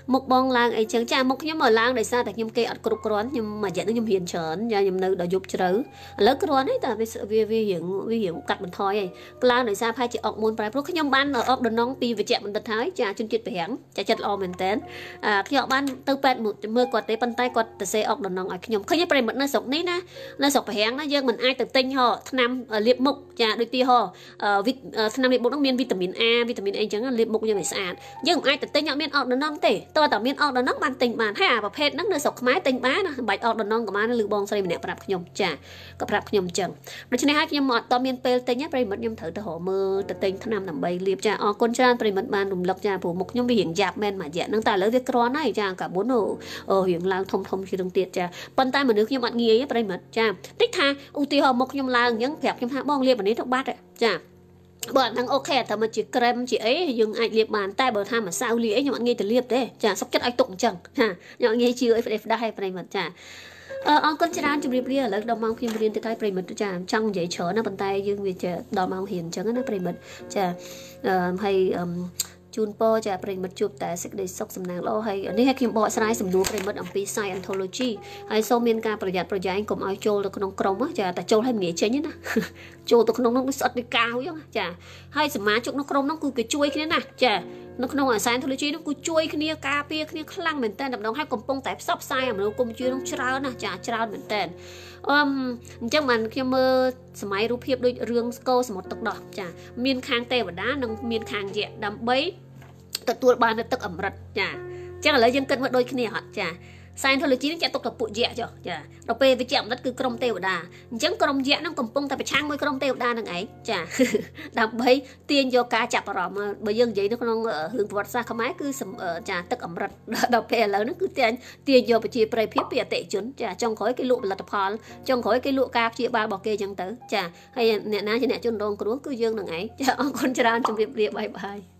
một bong lang ấy chẳng cha một nhóm mà lang để sao tại nhóm cây ọt cục rón nhưng mà dạng nó nhóm hiền trởn và nhóm nữ đã giúp chữ lớn cái rón ấy ta vì sự vì vì hiện vì hiện cắt mình thôi lang để sao phải chỉ ọt môn phải lúc cái nhóm ban ở ọt đồn nong pi về chẹt mình đặt thái cha chân chết về hẻng cha chặt lo mình tên à khi họ ban từ bẹt một mưa quạt tới bàn tay quạt từ xe ọt đồn nong ở cái nhóm không nhớ phải mình nó sọc ní na nó sọc về hẻng nó dương mình ai từ tinh họ năm liệp mục cha đôi ti họ vít năm liệp mục nó miên vitamin A vitamin A chẳng là liệp mục như vậy sạch dương ai từ tinh họ miên ọt đồn nong tệ tôi tạo miên ọt đồn nong ban tinh bàn hay à và phết nó nó sọc máy tinh bá nó bạch ọt đồn nong của má nó lư bong xây mình nèประดับขยมจ้ะก็ประดับขยมจังเพราะฉะนั้นให้ขยมหมดตอนเมียนเปลเตยเนี่ยไปหมดยมถือตะหอมือตะเต็งทนำนำใบเรียบจ้ะอ๋อคนชราไปหมดบานหนุ่มหลักจ้ะผู้มุกยมไปเห็นหยาบแม่นมาแย่นั่งตาเลิกเรียกร้อนได้จ้ะกับบุญโอ้เออเหียงลางทมทมคือตรงเตียจ้ะปันใต้เหมือนนึกยมอัดเงี้ยไปหมดจ้ะติ๊กท่าอุติหอมุกยมลางยังแผลยมหาบ้องเรียบแบบนี้ทุกบ้านเลยจ้ะบอดนั่งโอเคแต่มันจีเกรมจีเอ้ยยังไอเรียบบานใต้เบอร์ทำมาซาอุลีเอ้ยยังอันเงี้ยแต่เรียบเด้จ้ะสักจัดไอตุ่งจังฮะยังอันเงี้ยชื่อไอเอฟได้ไปหมดจ้ะเออคนชราจุดเรียบเรียแล้วดอมมองพิมพ์เรียนที่ใต้ปริมิตจ้ะจังใหญ่เฉินนะบนใต้ยังวิจะดอมมองเห็นจังนะปริมิตจ้ะเอ่อให้จูนโปจะปริมิตจูบแต่สิ่งใดซกสำนักเราให้อันนี้ให้คิมบอกสไลด์สำนูปริมิตอัมพีไซแอนโทโลจีให้โซเมียนการประหยัดประหยัดกลมเอาโจตัวขนมกลมอ่ะจ้ะแต่โจให้เหนียวเชยนี่นะโจตัวขนมน้องสดไปกาวยังจ้ะให้สมาจุกน้องกลมน้องกูเกช่วยแค่นั้นนะจ้ะน้องขนมอ่ะไซแอนโทโลจีน้องกูช่วยแค่นี้กาเปียแค่นี้คลั่งเหมือนแต่ดับน้องให้กลมปงแต่ซับไซอ่ะมันกลมช่วยน้องชรานะจ้ะชราเหมือนแต่อืมจังมันคิมเมอร์สมัยรูปเพียบด้วยเรื่องสโกสมดตกดอกจ้ะเมียนคางเตวดาน้องเมียนคางเจดำใบตัวตัวบานตึกอ่ำรัดจ้ะจังอะไรยังเกิดมาโดยขณีหัดจ้ะไซน์โทโลจีนี่จะตกกับปุ่ยเจาะจ้ะเราไปไปจับนั่นคือกรมเตวดาจังกรมเจนั่งกลมปงแต่ไปช่างมวยกรมเตวดาหนังไอ้จ้ะดำใบเตียนโยกาจับปลอมมาใบยังใหญ่นักน้องหึงประวัติศาสตร์ขมายคือสมจ้ะตึกอ่ำรัดเราไปแล้วนั่นคือเตียนเตียนโยไปจีไปเพียบเปียเตะจุนจ้ะจงขอให้กิลุลัตพอลจงขอให้กิลุกาจีบาบอกเกยังเต๋อจ้ะให้เนี่ยนะจะเนี่ยจุนโดนกลัวคือยังหนังไอ้จ้ะคนจราจงเรียบเรียบใบใบ